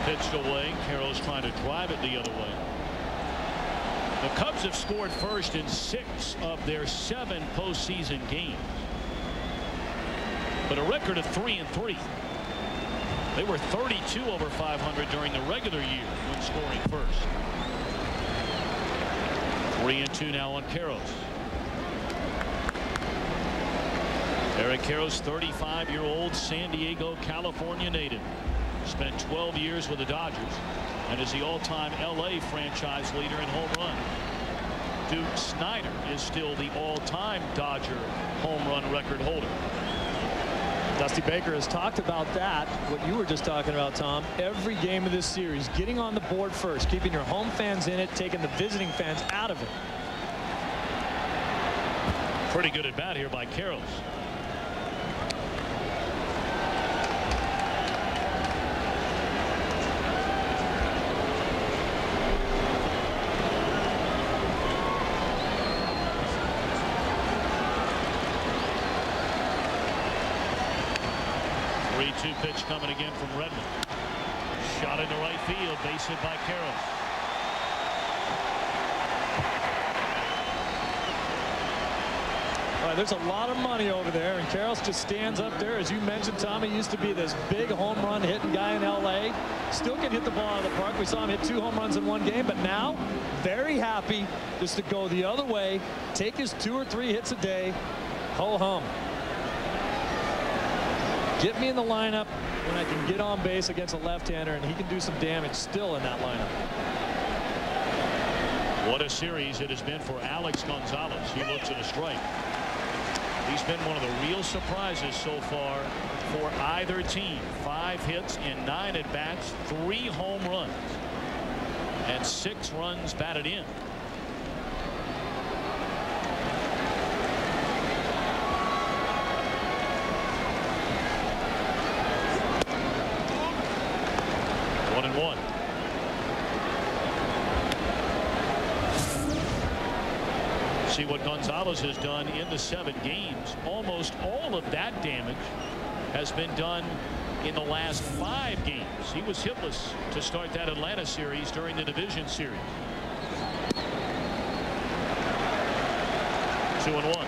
Pitched away. Carroll's trying to drive it the other way. The Cubs have scored first in 6 of their 7 postseason games, but a record of 3-3. They were 32 over 500 during the regular year when scoring first. 3-2 now on Carroll. Eric Karros, 35-year-old San Diego, California native. Spent 12 years with the Dodgers and is the all-time LA franchise leader in home runs. Duke Snider is still the all-time Dodger home run record holder.
Dusty Baker has talked about that, what you were just talking about, Tom. Every game of this series, getting on the board first, keeping your home fans in it, taking the visiting fans out of it.
Pretty good at bat here by Karros. Pitch coming again from Redmond. Shot into right field, base hit by Karros.
All right, there's a lot of money over there, and Karros just stands up there. As you mentioned, Tommy used to be this big home run hitting guy in LA. Still can hit the ball out of the park. We saw him hit 2 home runs in 1 game, but now very happy just to go the other way, take his 2 or 3 hits a day. Ho hum. Get me in the lineup when I can get on base against a left-hander, and he can do some damage still in that lineup.
What a series it has been for Alex Gonzalez. He looks at a strike. He's been one of the real surprises so far for either team. 5 hits in 9 at-bats, 3 home runs, and 6 runs batted in. See what Gonzalez has done in the 7 games. Almost all of that damage has been done in the last 5 games. He was hitless to start that Atlanta series during the division series. 2-1.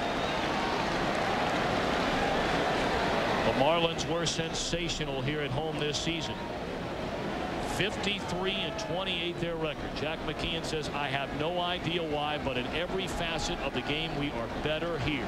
The Marlins were sensational here at home this season. 53-28 their record. Jack McKeon says, I have no idea why, but in every facet of the game we are better here.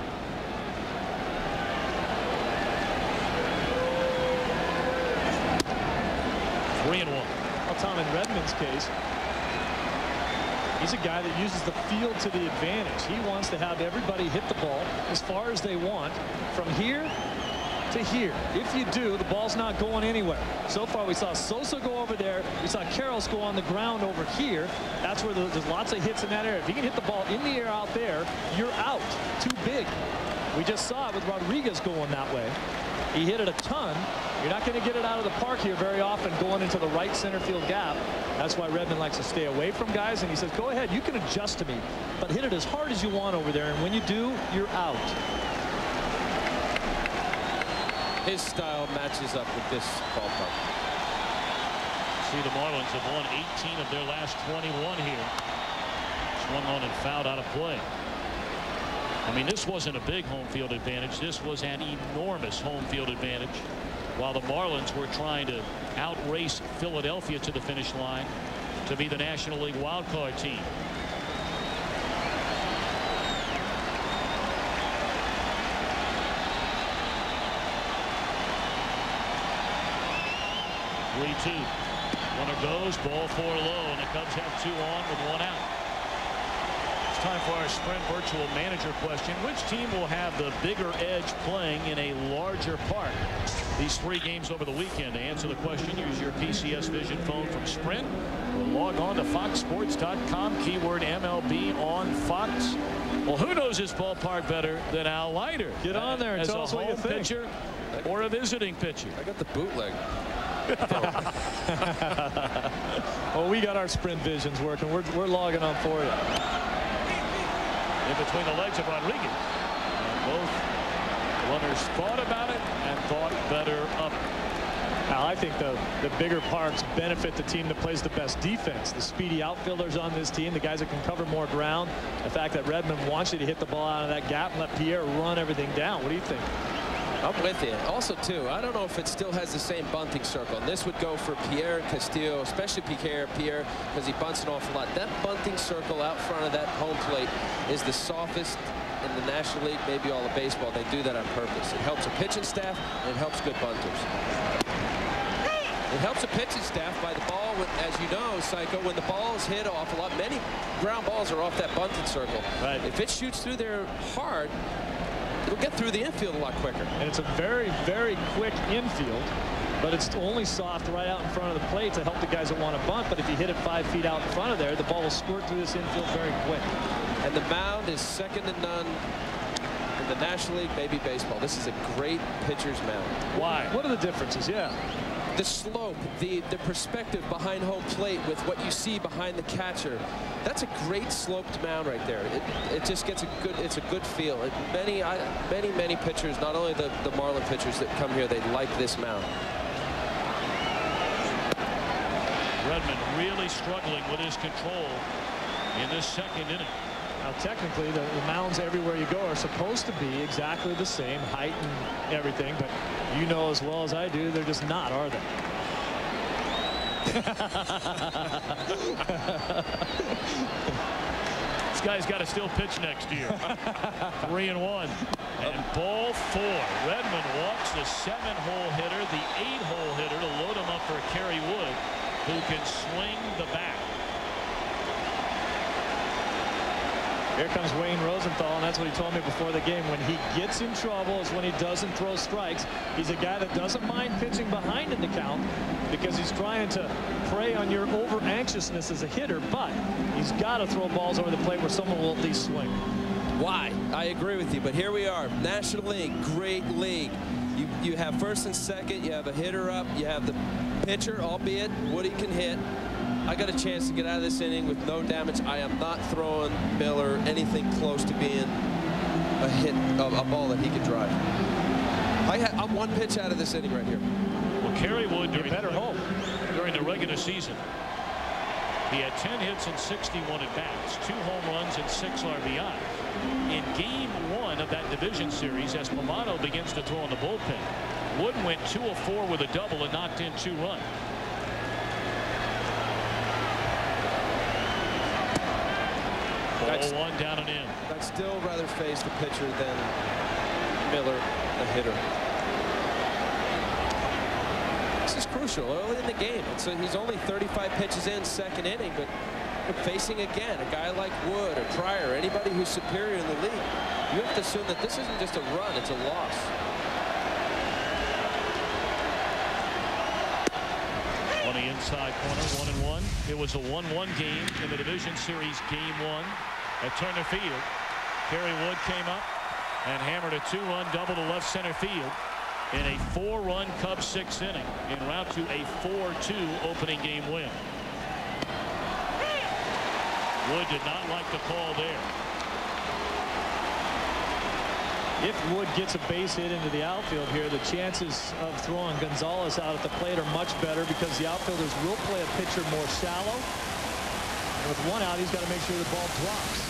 Well, Tom, in Redmond's case, he's a guy that uses the field to the advantage. He wants to have everybody hit the ball as far as they want from here to here. If you do, the ball's not going anywhere. So far we saw Sosa go over there. We saw Karros go on the ground over here. That's where there's lots of hits in that area. If you can hit the ball in the air out there, you're out. Too big. We just saw it with Rodriguez going that way. He hit it a ton. You're not going to get it out of the park here very often going into the right center field gap. That's why Redmond likes to stay away from guys, and he says, go ahead, you can adjust to me, but hit it as hard as you want over there, and when you do, you're out.
His style matches up with this ballpark.
See, the Marlins have won 18 of their last 21 here. Swung on and fouled out of play. I mean, this wasn't a big home field advantage. This was an enormous home field advantage. While the Marlins were trying to outrace Philadelphia to the finish line to be the National League wildcard team. Runner goes, ball 4 low, and the Cubs have 2 on with 1 out. It's time for our Sprint Virtual Manager question. Which team will have the bigger edge playing in a larger park? These 3 games over the weekend. To answer the question, use your PCS Vision phone from Sprint or log on to foxsports.com, keyword MLB on Fox. Well, who knows this ballpark better than Al Leiter?
Get on there and tell us what you think.
As a home pitcher or a visiting pitcher?
I got the bootleg.
Well, we got our Sprint Visions working. We're logging on for you.
In between the legs of Rodriguez. And both runners thought about it and thought better of it.
Now, I think the bigger parks benefit the team that plays the best defense. The speedy outfielders on this team, the guys that can cover more ground. The fact that Redmond wants you to hit the ball out of that gap and let Pierre run everything down. What do you think?
I'm with you. Also, too, I don't know if it still has the same bunting circle. And this would go for Pierre and Castillo, especially Pierre, because he bunts an awful lot. That bunting circle out front of that home plate is the softest in the National League, maybe all of baseball. They do that on purpose. It helps a pitching staff, and it helps good bunters. It helps a pitching staff by the ball, as you know, Psycho, when the ball is hit off a lot. Many ground balls are off that bunting circle.
Right.
If it shoots through there hard, it'll get through the infield a lot quicker.
And it's a very, very quick infield, but it's only soft right out in front of the plate to help the guys that want to bunt. But if you hit it 5 feet out in front of there, the ball will squirt through this infield very quick.
And the mound is second to none in the National League, maybe baseball. This is a great pitcher's mound.
Why? What are the differences? Yeah.
The slope, the perspective behind home plate with what you see behind the catcher. That's a great sloped mound right there. It just gets it's a good feel. Many pitchers, not only the Marlin pitchers that come here, they like this mound.
Redmond really struggling with his control in this second inning.
Now, technically, the mounds everywhere you go are supposed to be exactly the same height and everything, but you know as well as I do, they're just not, are they?
This guy's got to still pitch next year. 3-1. And ball 4. Redmond walks the 7-hole hitter, the 8-hole hitter to load him up for Kerry Wood, who can swing the bat.
Here comes Wayne Rosenthal, and that's what he told me before the game. When he gets in trouble is when he doesn't throw strikes. He's a guy that doesn't mind pitching behind in the count because he's trying to prey on your over-anxiousness as a hitter, but he's got to throw balls over the plate where someone will at least swing.
Why? I agree with you, but here we are. National League, great league. You have first and second, you have a hitter up, you have the pitcher, albeit Woody can hit. I got a chance to get out of this inning with no damage. I am not throwing Miller anything close to being a ball that he could drive. I'm 1 pitch out of this inning right here.
Well, Kerry Wood during the regular season, he had 10 hits and 61 at bats, 2 home runs and 6 RBI. In game 1 of that division series, as Pomano begins to throw in the bullpen, Wood went 2 of 4 with a double and knocked in 2 runs. Ball 1 down and in.
I'd still rather face the pitcher than Miller, the hitter. This is crucial early in the game. He's only 35 pitches in, second inning, but facing again a guy like Wood or Pryor, anybody who's superior in the league, you have to assume that this isn't just a run, it's a loss.
On the inside corner, 1-1. It was a 1-1 game in the division series, game 1 at Turner Field. Kerry Wood came up and hammered a 2-run double to left center field in a 4-run Cubs 6th inning en route to a 4-2 opening game win. Wood did not like the call there.
If Wood gets a base hit into the outfield here, the chances of throwing Gonzalez out at the plate are much better because the outfielders will play a pitcher more shallow. And with 1 out, he's got to make sure the ball drops.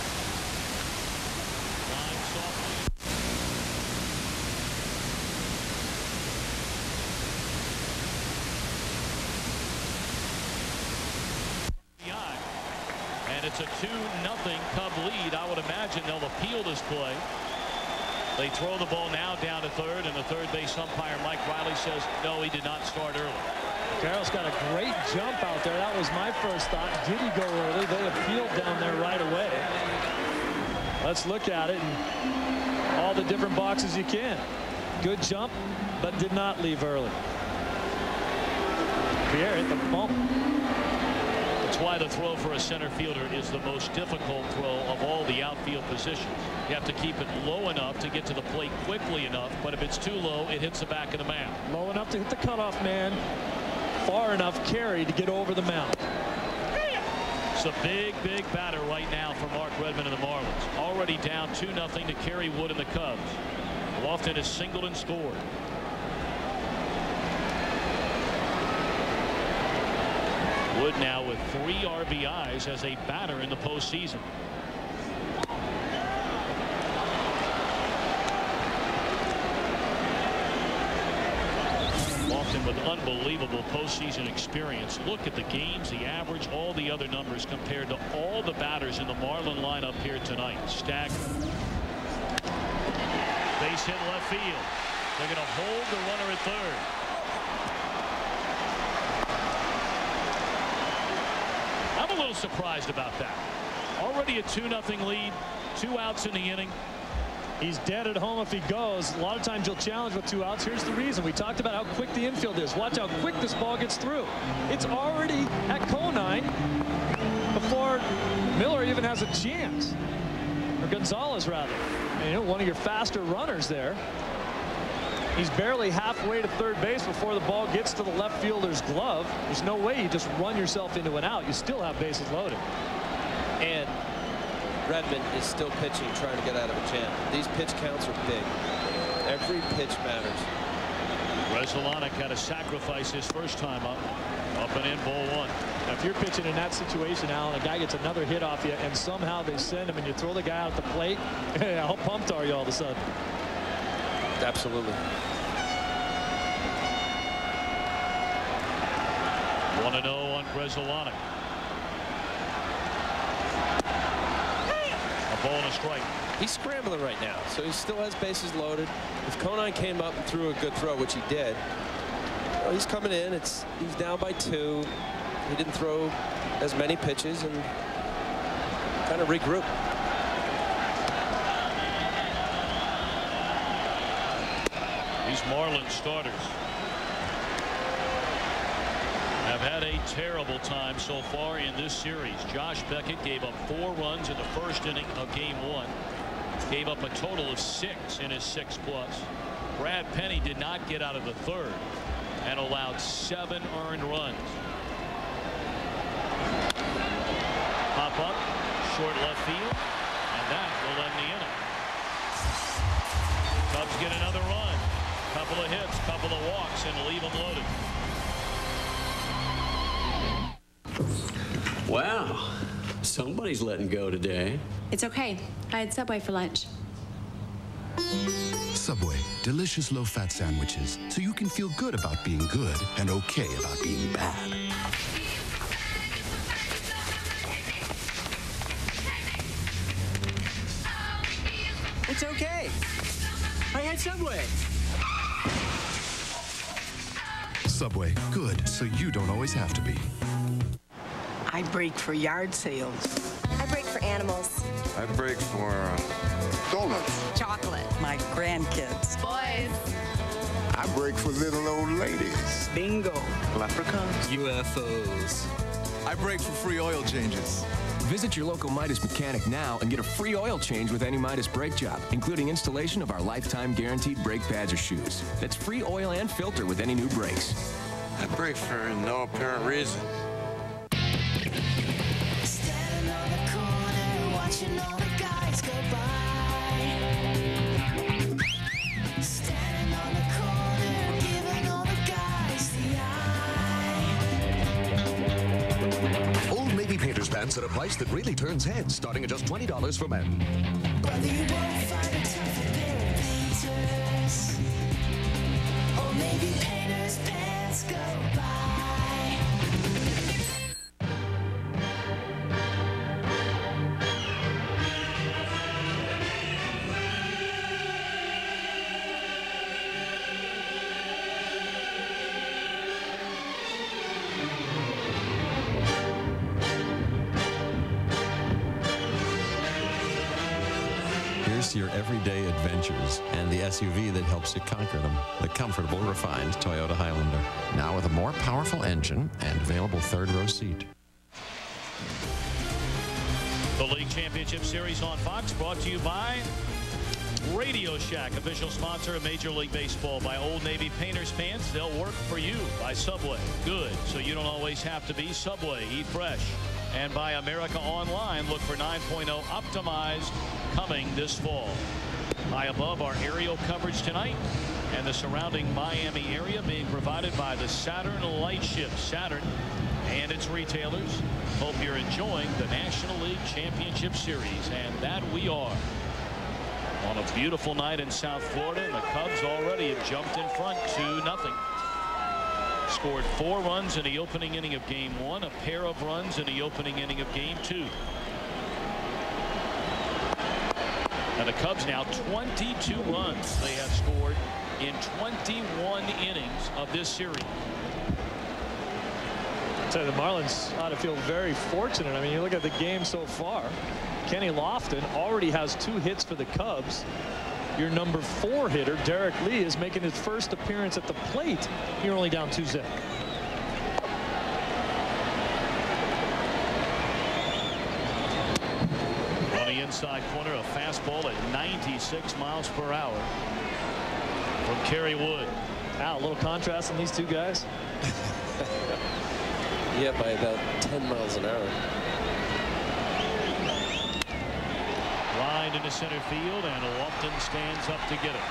And it's a 2-0 Cub lead. I would imagine they'll appeal this play. They throw the ball now down to third, and the third base umpire Mike Riley says no, he did not start early.
Carroll's got a great jump out there. That was my first thought. Did he go early? They appealed down there right away. Let's look at it and all the different boxes you can. Good jump, but did not leave early. Pierre hit the bump.
That's why the throw for a center fielder is the most difficult throw of all the outfield positions. You have to keep it low enough to get to the plate quickly enough, but if it's too low, it hits the back of the mound.
Low enough to hit the cutoff man, far enough carry to get over the mound.
It's a big batter right now for Mark Redmond and the Marlins. Already down 2-0 to Kerry Wood and the Cubs. Lofton has singled and scored. Wood now with 3 RBIs as a batter in the postseason. Often with unbelievable postseason experience. Look at the games, the average, all the other numbers compared to all the batters in the Marlin lineup here tonight. Staggering. Base hit left field. They're going to hold the runner at third. I'm a little surprised about that. Already a 2-0 lead, 2 outs in the inning.
He's dead at home if he goes. A lot of times you'll challenge with 2 outs. Here's the reason. We talked about how quick the infield is. Watch how quick this ball gets through. It's already at Conine before Miller even has a chance. Or Gonzalez, rather. And, you know, one of your faster runners there. He's barely halfway to third base before the ball gets to the left fielder's glove. There's no way you just run yourself into an out. You still have bases loaded.
And Redmond is still pitching, trying to get out of a jam. These pitch counts are big. Every pitch matters.
Resolana had to sacrifice his first time up and in, ball 1.
Now, if you're pitching in that situation, Alan, a guy gets another hit off you, and somehow they send him, and you throw the guy out at the plate. How pumped are you all of a sudden?
Absolutely.
1-0 on Resolana. Ball and a strike.
He's scrambling right now, so he still has bases loaded. If Conine came up and threw a good throw, which he did, well, he's coming in. He's down by 2. He didn't throw as many pitches and kind of regroup.
These Marlins starters have had a terrible time so far in this series. Josh Beckett gave up 4 runs in the first inning of game 1. Gave up a total of 6 in his 6+. Brad Penny did not get out of the third and allowed 7 earned runs. Pop up, short left field, and that will end the inning. Cubs get another run. Couple of hits, couple of walks, and leave them loaded.
Wow, somebody's letting go today.
It's okay. I had Subway for lunch.
Subway, delicious low-fat sandwiches, so you can feel good about being good and okay about being bad.
It's okay. I had Subway.
Subway, good, so you don't always have to be.
I break for yard sales.
I break for animals.
I break for donuts.
Chocolate.
My grandkids.
Boys.
I break for little old ladies.
Bingo.
Leprechauns.
UFOs. I break for free oil changes.
Visit your local Midas mechanic now and get a free oil change with any Midas brake job, including installation of our lifetime guaranteed brake pads or shoes. That's free oil and filter with any new brakes.
I break for no apparent reason.
Standing on the corner, watching all the guys go by. Standing on the corner, giving all the guys the eye.
Old Navy painter's pants at a price that really turns heads, starting at just $20 for men.
Brother, you won't find a tougher pair of painters. Old Navy painters' pants go by.
Here's your everyday adventures and the SUV that helps you conquer them. The comfortable, refined Toyota Highlander. Now with a more powerful engine and available third-row seat.
The League Championship Series on Fox brought to you by Radio Shack, official sponsor of Major League Baseball. By Old Navy Painters Pants, they'll work for you. By Subway, good, so you don't always have to be. Subway, eat fresh. And by America Online, look for 9.0 optimized coming this fall. High above our aerial coverage tonight and the surrounding Miami area being provided by the Saturn Lightship. Saturn, and its retailers. Hope you're enjoying the National League Championship Series, and that we are. On a beautiful night in South Florida, and the Cubs already have jumped in front 2-0. Scored 4 runs in the opening inning of Game 1, a pair of runs in the opening inning of Game 2. And the Cubs now 22 runs they have scored in 21 innings of this series.
So the Marlins ought to feel very fortunate. I mean, you look at the game so far. Kenny Lofton already has 2 hits for the Cubs. Your number 4 hitter, Derek Lee, is making his first appearance at the plate. You're only down 2-0.
On the inside corner, a fastball at 96 miles per hour from Kerry Wood.
Wow, a little contrast in these two guys.
Yeah, by about 10 miles an hour.
Line into center field, and Lofton stands up to get it.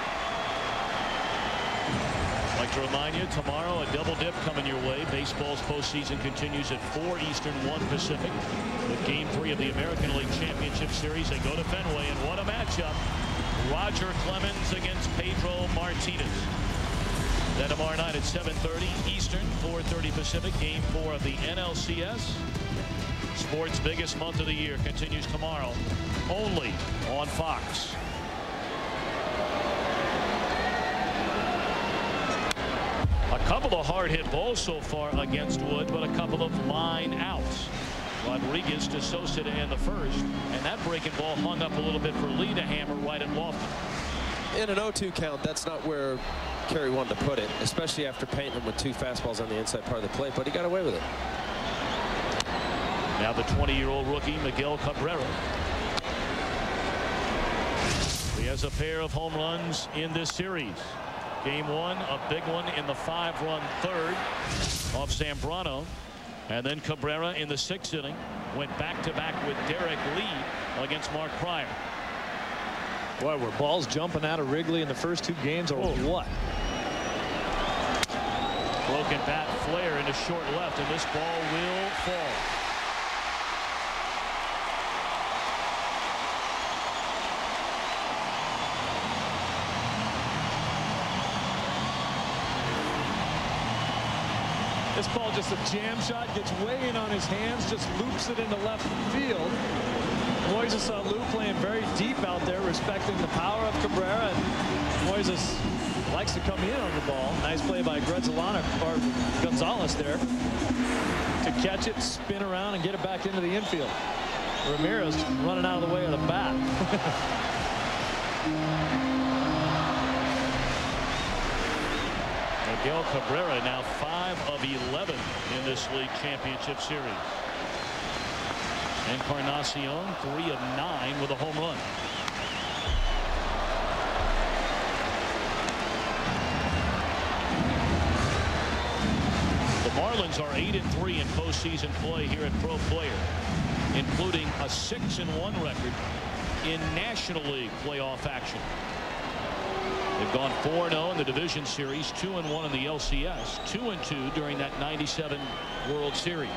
I'd like to remind you, tomorrow a double dip coming your way. Baseball's postseason continues at 4 Eastern, 1 Pacific. With Game 3 of the American League Championship Series, they go to Fenway, and what a matchup. Roger Clemens against Pedro Martinez. Then tomorrow night at 7:30 Eastern, 4:30 Pacific, Game 4 of the NLCS. Sports' biggest month of the year continues tomorrow, only on Fox. A couple of hard-hit balls so far against Wood, but a couple of line outs. Rodriguez to Sosa to end the first, and that breaking ball hung up a little bit for Lee to hammer right at Lofton.
In an 0-2 count, that's not where Kerry wanted to put it, especially after painting him with 2 fastballs on the inside part of the plate, but he got away with it.
Now the 20-year-old rookie, Miguel Cabrera. He has a pair of home runs in this series. Game 1, a big one in the 5-run third off Zambrano. And then Cabrera in the 6th inning went back-to-back with Derek Lee against Mark Pryor.
Boy, were balls jumping out of Wrigley in the first 2 games or what?
Broken bat flare into short left, and this ball will fall.
This ball just a jam shot, gets way in on his hands, just loops it into left field. Moises Alou playing very deep out there, respecting the power of Cabrera. And Moises likes to come in on the ball. Nice play by Gonzalez there to catch it, spin around, and get it back into the infield. Ramirez running out of the way of the bat.
Miguel Cabrera now 5 of 11 in this league championship series. Encarnacion 3 of 9 with a home run. The Marlins are 8-3 in postseason play here at Pro Player, including a 6-1 record in National League playoff action. They've gone 4-0 in the division series, 2-1 in the LCS, 2-2 during that '97 World Series.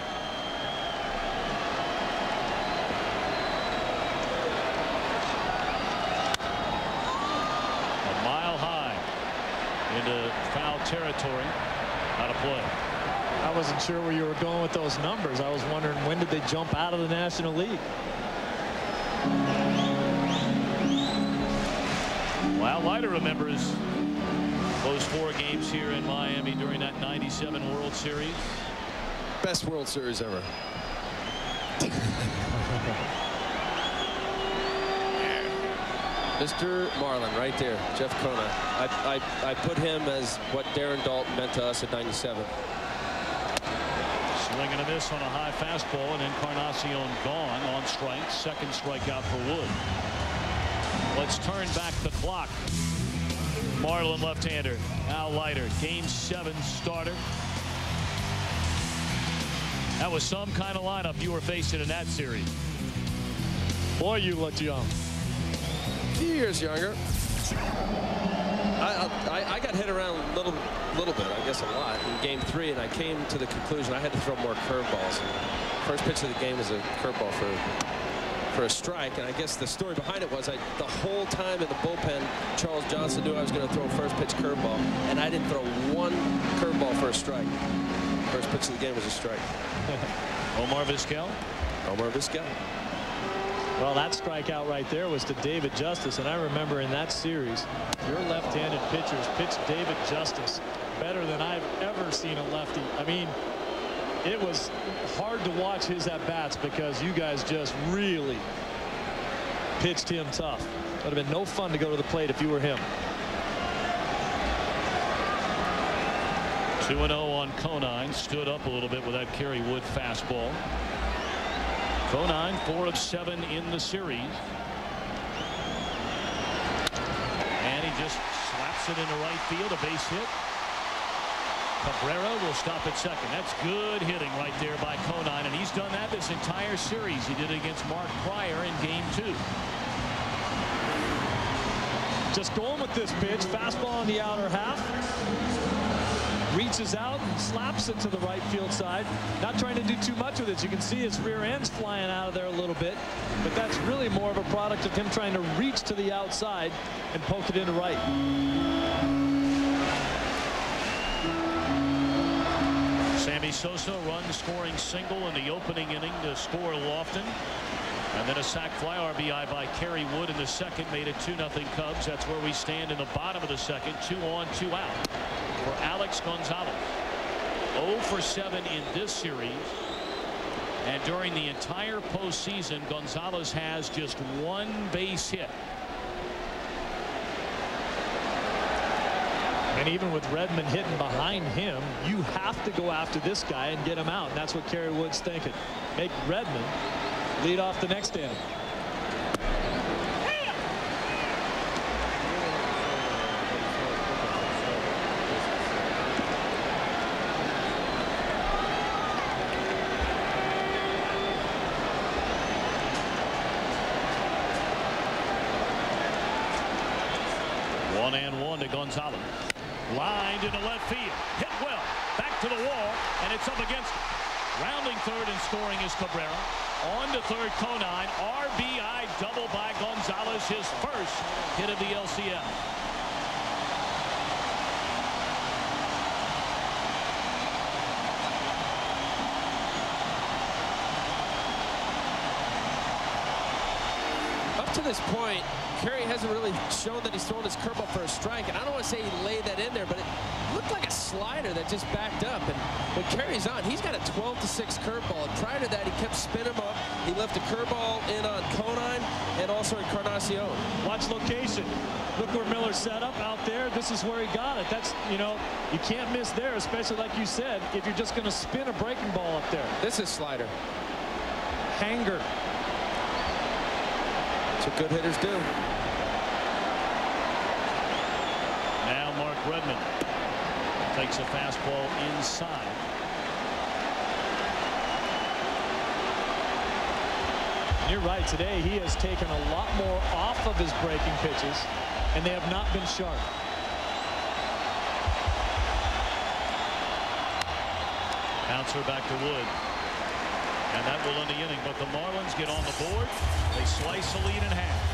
A mile high into foul territory. Out of play.
I wasn't sure where you were going with those numbers. I was wondering, when did they jump out of the National League?
Well, Leiter remembers those 4 games here in Miami during that '97 World Series.
Best World Series ever. Mr. Marlin right there, Jeff Kona. I put him as what Darren Dalton meant to us at '97.
Swing and a miss on a high fastball, and Encarnacion gone on strike. Second strikeout for Wood. Let's turn back the clock. Marlin left-hander Al Leiter, Game 7 starter. That was some kind of lineup you were facing in that series.
Boy, you looked young.
A few years younger. I got hit around a little bit, I guess a lot, in Game 3, and I came to the conclusion I had to throw more curveballs. First pitch of the game was a curveball for a strike, and I guess the story behind it was the whole time in the bullpen, Charles Johnson knew I was going to throw a first pitch curveball, and I didn't throw one curveball for a strike. First pitch of the game was a strike.
Omar Vizquel.
Omar Vizquel.
Well, that strikeout right there was to David Justice, and I remember in that series, your left-handed pitchers pitched David Justice better than I've ever seen a lefty. I mean, it was hard to watch his at-bats because you guys just really pitched him tough. Would have been no fun to go to the plate if you were him.
2-0 on Conine. Stood up a little bit with that Kerry Wood fastball. Conine 4 of 7 in the series. And he just slaps it into right field. A base hit. Cabrera will stop at second. That's good hitting right there by Conine, and he's done that this entire series. He did it against Mark Pryor in Game 2.
Just going with this pitch. Fastball on the outer half. Reaches out and slaps it to the right field side. Not trying to do too much with it. You can see his rear end's flying out of there a little bit, but that's really more of a product of him trying to reach to the outside and poke it into right.
Sammy Sosa run scoring single in the opening inning to score Lofton. And then a sac fly RBI by Kerry Wood in the second made it 2-0 Cubs. That's where we stand in the bottom of the second. 2 on, 2 out for Alex Gonzalez. 0 for 7 in this series. And during the entire postseason, Gonzalez has just 1 base hit.
And even with Redmond hitting behind him, you have to go after this guy and get him out. And that's what Kerry Wood's thinking. Make Redmond lead off the next inning.
One and one to Gonzalez. Lined into left field. Hit well. Back to the wall. And it's up against it. Rounding third and scoring is Cabrera. On to third, Conine. RBI double by Gonzalez. His first hit of the LCS.
Up to this point, Kerry hasn't really shown that he's thrown his curveball for a strike, and I don't want to say he laid that in there, but it looked like a slider that just backed up. And when Kerry's on, he's got a 12-6 curveball. And prior to that, he kept spinning him up. He left a curveball in on Conine and also in Encarnacion.
Watch location. Look where Miller set up out there. This is where he got it. That's, you know, you can't miss there, especially like you said, if you're just going to spin a breaking ball up there.
This is slider.
Hanger.
That's what good hitters do.
Now Mark Redmond takes a fastball inside.
You're right. Today he has taken a lot more off of his breaking pitches, and they have not been sharp.
Bouncer back to Wood. And that will end the inning. But the Marlins get on the board. They slice the lead in half.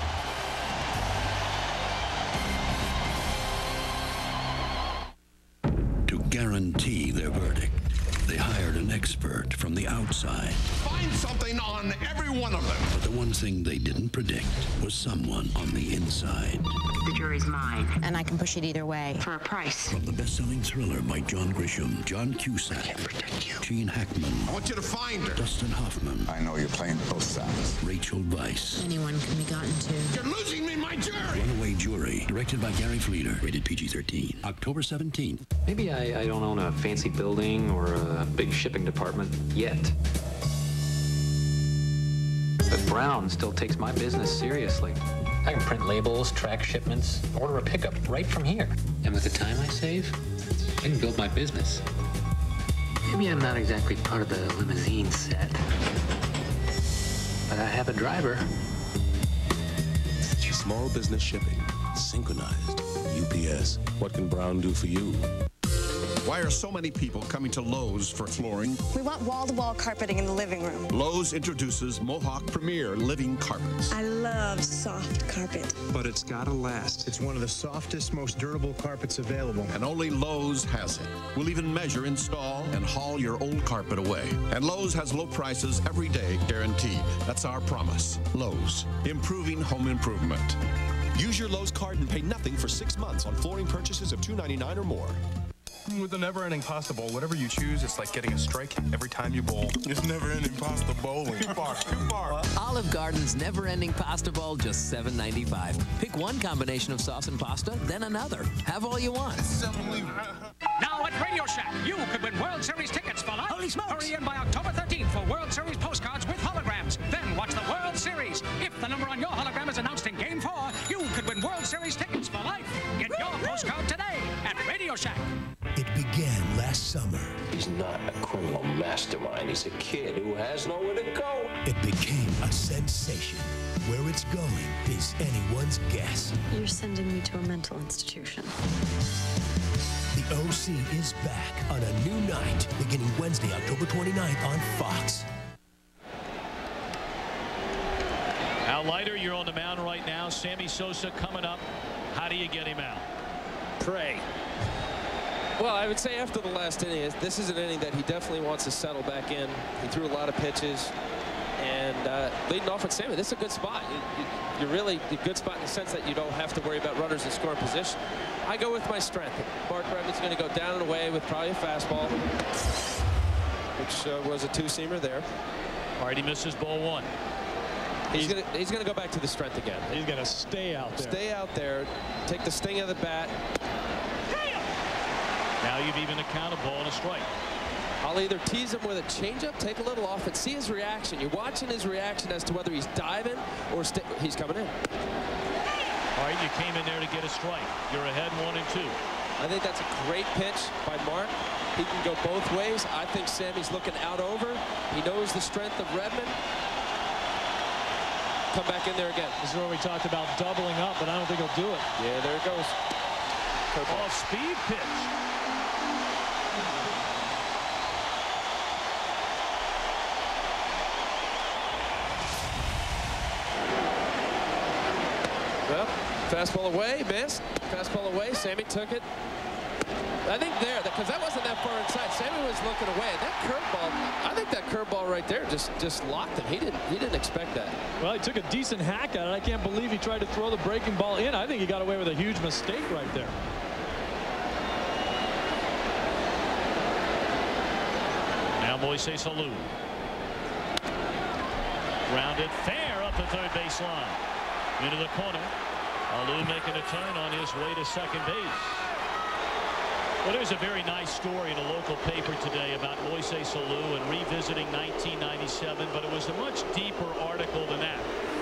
To guarantee their verdict, they hired an expert from the outside.
Find something on every one of them.
But the one thing they didn't predict was someone on the inside.
The jury's mine, and I can push it either way for a price.
From the best-selling thriller by John Grisham, John Cusack, I can't protect you. Gene Hackman.
I want you to find her.
Dustin Hoffman.
I know you're playing both sides.
Rachel Weisz.
Anyone can be gotten to.
You're losing me my jury.
Runaway Jury, directed by Gary Fleeter. Rated PG-13. October 17th.
Maybe I don't own a fancy building or a big shipping department yet. But Brown still takes my business seriously. I can print labels, track shipments, order a pickup right from here. And with the time I save, I can build my business. Maybe I'm not exactly part of the limousine set, but I have a driver.
Small business shipping. synchronized. UPS, what can Brown do for you?
Why are so many people coming to Lowe's for flooring?
We want wall-to-wall carpeting in the living room.
Lowe's introduces Mohawk Premier Living Carpets.
I love soft carpet.
But it's gotta last. It's one of the softest, most durable carpets available.
And only Lowe's has it. We'll even measure, install, and haul your old carpet away. And Lowe's has low prices every day, guaranteed. That's our promise. Lowe's, improving home improvement.
Use your Lowe's card and pay nothing for 6 months on flooring purchases of $2.99 or more.
With the never-ending pasta bowl, whatever you choose, it's like getting a strike every time you bowl. It's never-ending pasta bowling. Too far.
Olive Garden's never-ending pasta bowl, just $7.95. Pick one combination of sauce and pasta, then another. Have all you want.
Now at Radio Shack, you could win World Series tickets for life. Holy smokes! Hurry in by October 13th for World Series postcards with holograms. Then watch the World Series. If the number on your hologram is announced in Game 4, you could win World Series tickets for life. Get your postcard today at Radio Shack.
It began last summer.
He's not a criminal mastermind. He's a kid who has nowhere to go.
It became a sensation. Where it's going is anyone's guess.
You're sending me to a mental institution.
The OC is back on a new night, beginning Wednesday, October 29th on Fox.
Al Leiter, you're on the mound right now. Sammy Sosa coming up. How do you get him out?
Pray. Well, I would say after the last inning, this is an inning that he definitely wants to settle back in. He threw a lot of pitches. And leading off with Sammy, this is a good spot. You're really a good spot in the sense that you don't have to worry about runners in scoring position. I go with my strength. Mark Redman's going to go down and away with probably a fastball, which was a two-seamer there.
All right, he misses ball one.
He's going to go back to the strength again.
He's going to stay out there.
Stay out there. Take the sting of the bat.
Now you've even accounted a ball and a strike.
I'll either tease him with a changeup, take a little off, and see his reaction. You're watching his reaction as to whether he's diving or he's coming in.
All right, you came in there to get a strike. You're ahead 1-2.
I think that's a great pitch by Mark. He can go both ways. I think Sammy's looking out over. He knows the strength of Redman. Come back in there again.
This is where we talked about doubling up, but I don't think he'll do it.
Yeah, there it goes.
Off-speed pitch.
Well, fastball away, missed. Fastball away, Sammy took it. I think there, because that wasn't that far inside. Sammy was looking away. And that curveball, I think that curveball right there just locked him. He didn't expect that.
Well, he took a decent hack at it. I can't believe he tried to throw the breaking ball in. I think he got away with a huge mistake right there.
Now Moises Alou. Grounded fair up the third base line. Into the corner. Alou making a turn on his way to second base. Well, there's a very nice story in a local paper today about Moises Alou and revisiting 1997, but it was a much deeper article than that.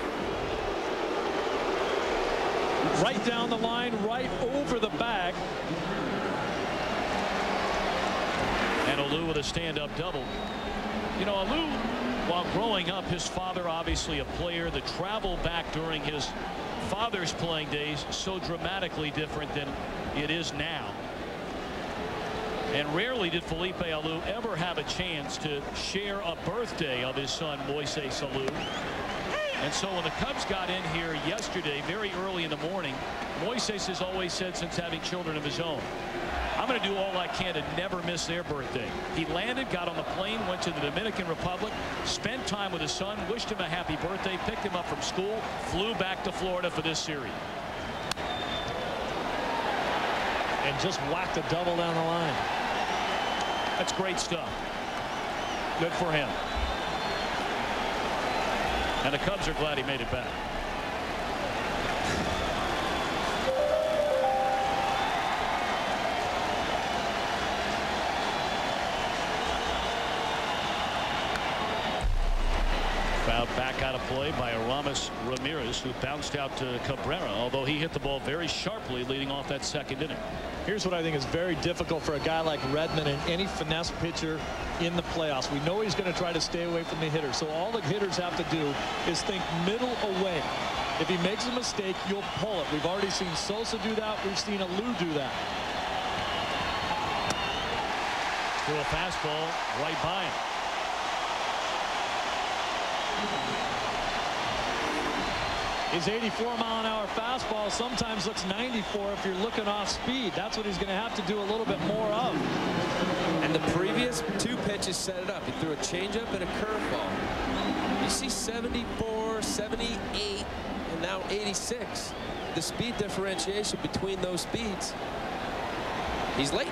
Right down the line, right over the bag.
And Alou with a stand-up double. You know, Alou, while growing up, his father obviously a player. The travel back during his father's playing days so dramatically different than it is now. And rarely did Felipe Alou ever have a chance to share a birthday of his son Moises Alou. And so when the Cubs got in here yesterday, very early in the morning, Moises has always said since having children of his own, I'm going to do all I can to never miss their birthday. He landed, got on the plane, went to the Dominican Republic, spent time with his son, wished him a happy birthday, picked him up from school, flew back to Florida for this series.
And just whacked a double down the line.
That's great stuff. Good for him. And the Cubs are glad he made it back. Fouled back out of play by Aramis Ramirez, who bounced out to Cabrera, although he hit the ball very sharply leading off that second inning.
Here's what I think is very difficult for a guy like Redman and any finesse pitcher in the playoffs. We know he's going to try to stay away from the hitter. So all the hitters have to do is think middle away. If he makes a mistake, you'll pull it. We've already seen Sosa do that. We've seen Alou do that.
Threw a fastball right by him.
His 84-mile-an-hour fastball sometimes looks 94 if you're looking off speed. That's what he's going to have to do a little bit more of.
And the previous 2 pitches set it up. He threw a changeup and a curveball. You see 74, 78, and now 86. The speed differentiation between those speeds. He's late.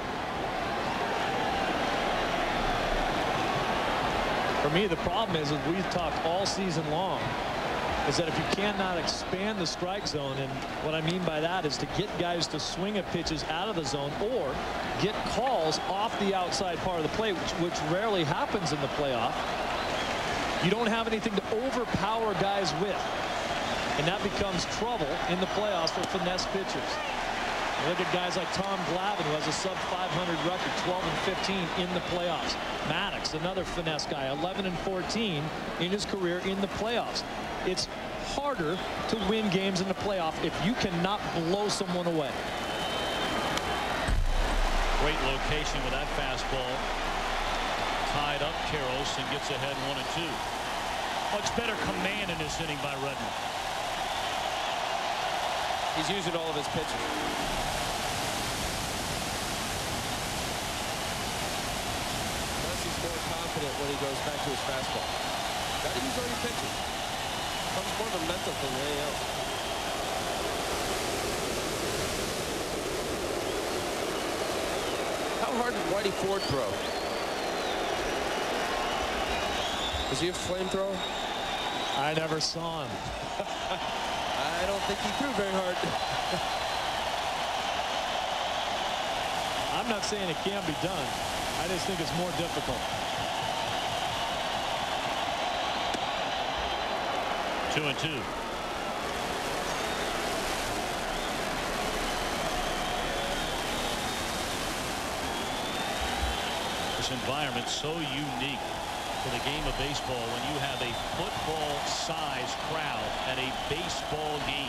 For me, the problem is, as we've talked all season long, is that if you cannot expand the strike zone, and what I mean by that is to get guys to swing at pitches out of the zone or get calls off the outside part of the plate, which rarely happens in the playoff, you don't have anything to overpower guys with. And that becomes trouble in the playoffs for finesse pitchers. Look at guys like Tom Glavine, who has a sub-500 record, 12-15 in the playoffs. Maddox, another finesse guy, 11-14 in his career in the playoffs. It's harder to win games in the playoff if you cannot blow someone away.
Great location with that fastball. Tied up Karros and gets ahead 1-2. Much better command in this inning by Redmond.
He's using all of his pitches. More confident when he goes back to his fastball. Got to use all your pitches. Becomes more of a mental thing than anything else. How hard did Whitey Ford throw? Does he have flamethrower?
I never saw him.
I don't think he threw very hard.
I'm not saying it can't be done. I just think it's more difficult.
2-2. This environment so unique to the game of baseball when you have a football-sized crowd at a baseball game.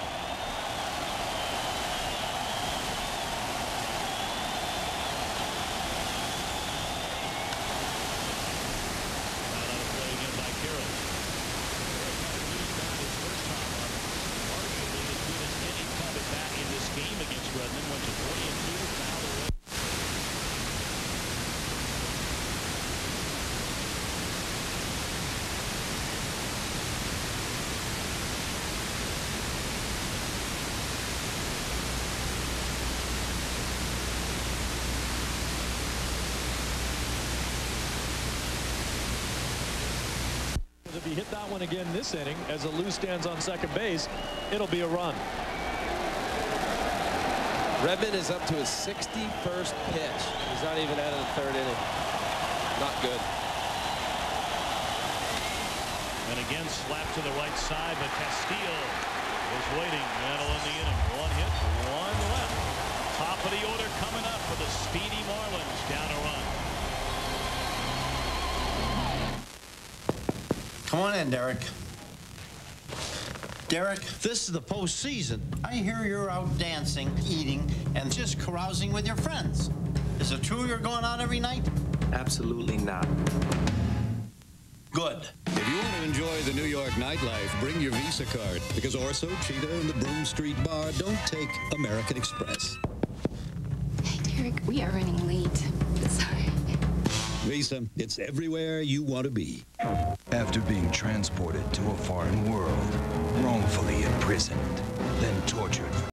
If he hit that one again this inning, as Alou stands on second base, it'll be a run.
Redmond is up to his 61st pitch. He's not even out of the 3rd inning. Not good.
And again, slapped to the right side, but Castillo is waiting. That'll end the inning. 1 hit, 1 left. Top of the order coming up for the speedy Marlins. Down a run.
Come on in, Derek. Derek, this is the postseason. I hear you're out dancing, eating, and just carousing with your friends. Is it true you're going out every night?
Absolutely not.
Good.
If you want to enjoy the New York nightlife, bring your Visa card, because Orso, Cheetah, and the Broome Street Bar don't take American Express.
Hey, Derek, we are running late. Sorry.
Visa, it's everywhere you want to be.
After being transported to a foreign world, wrongfully imprisoned, then tortured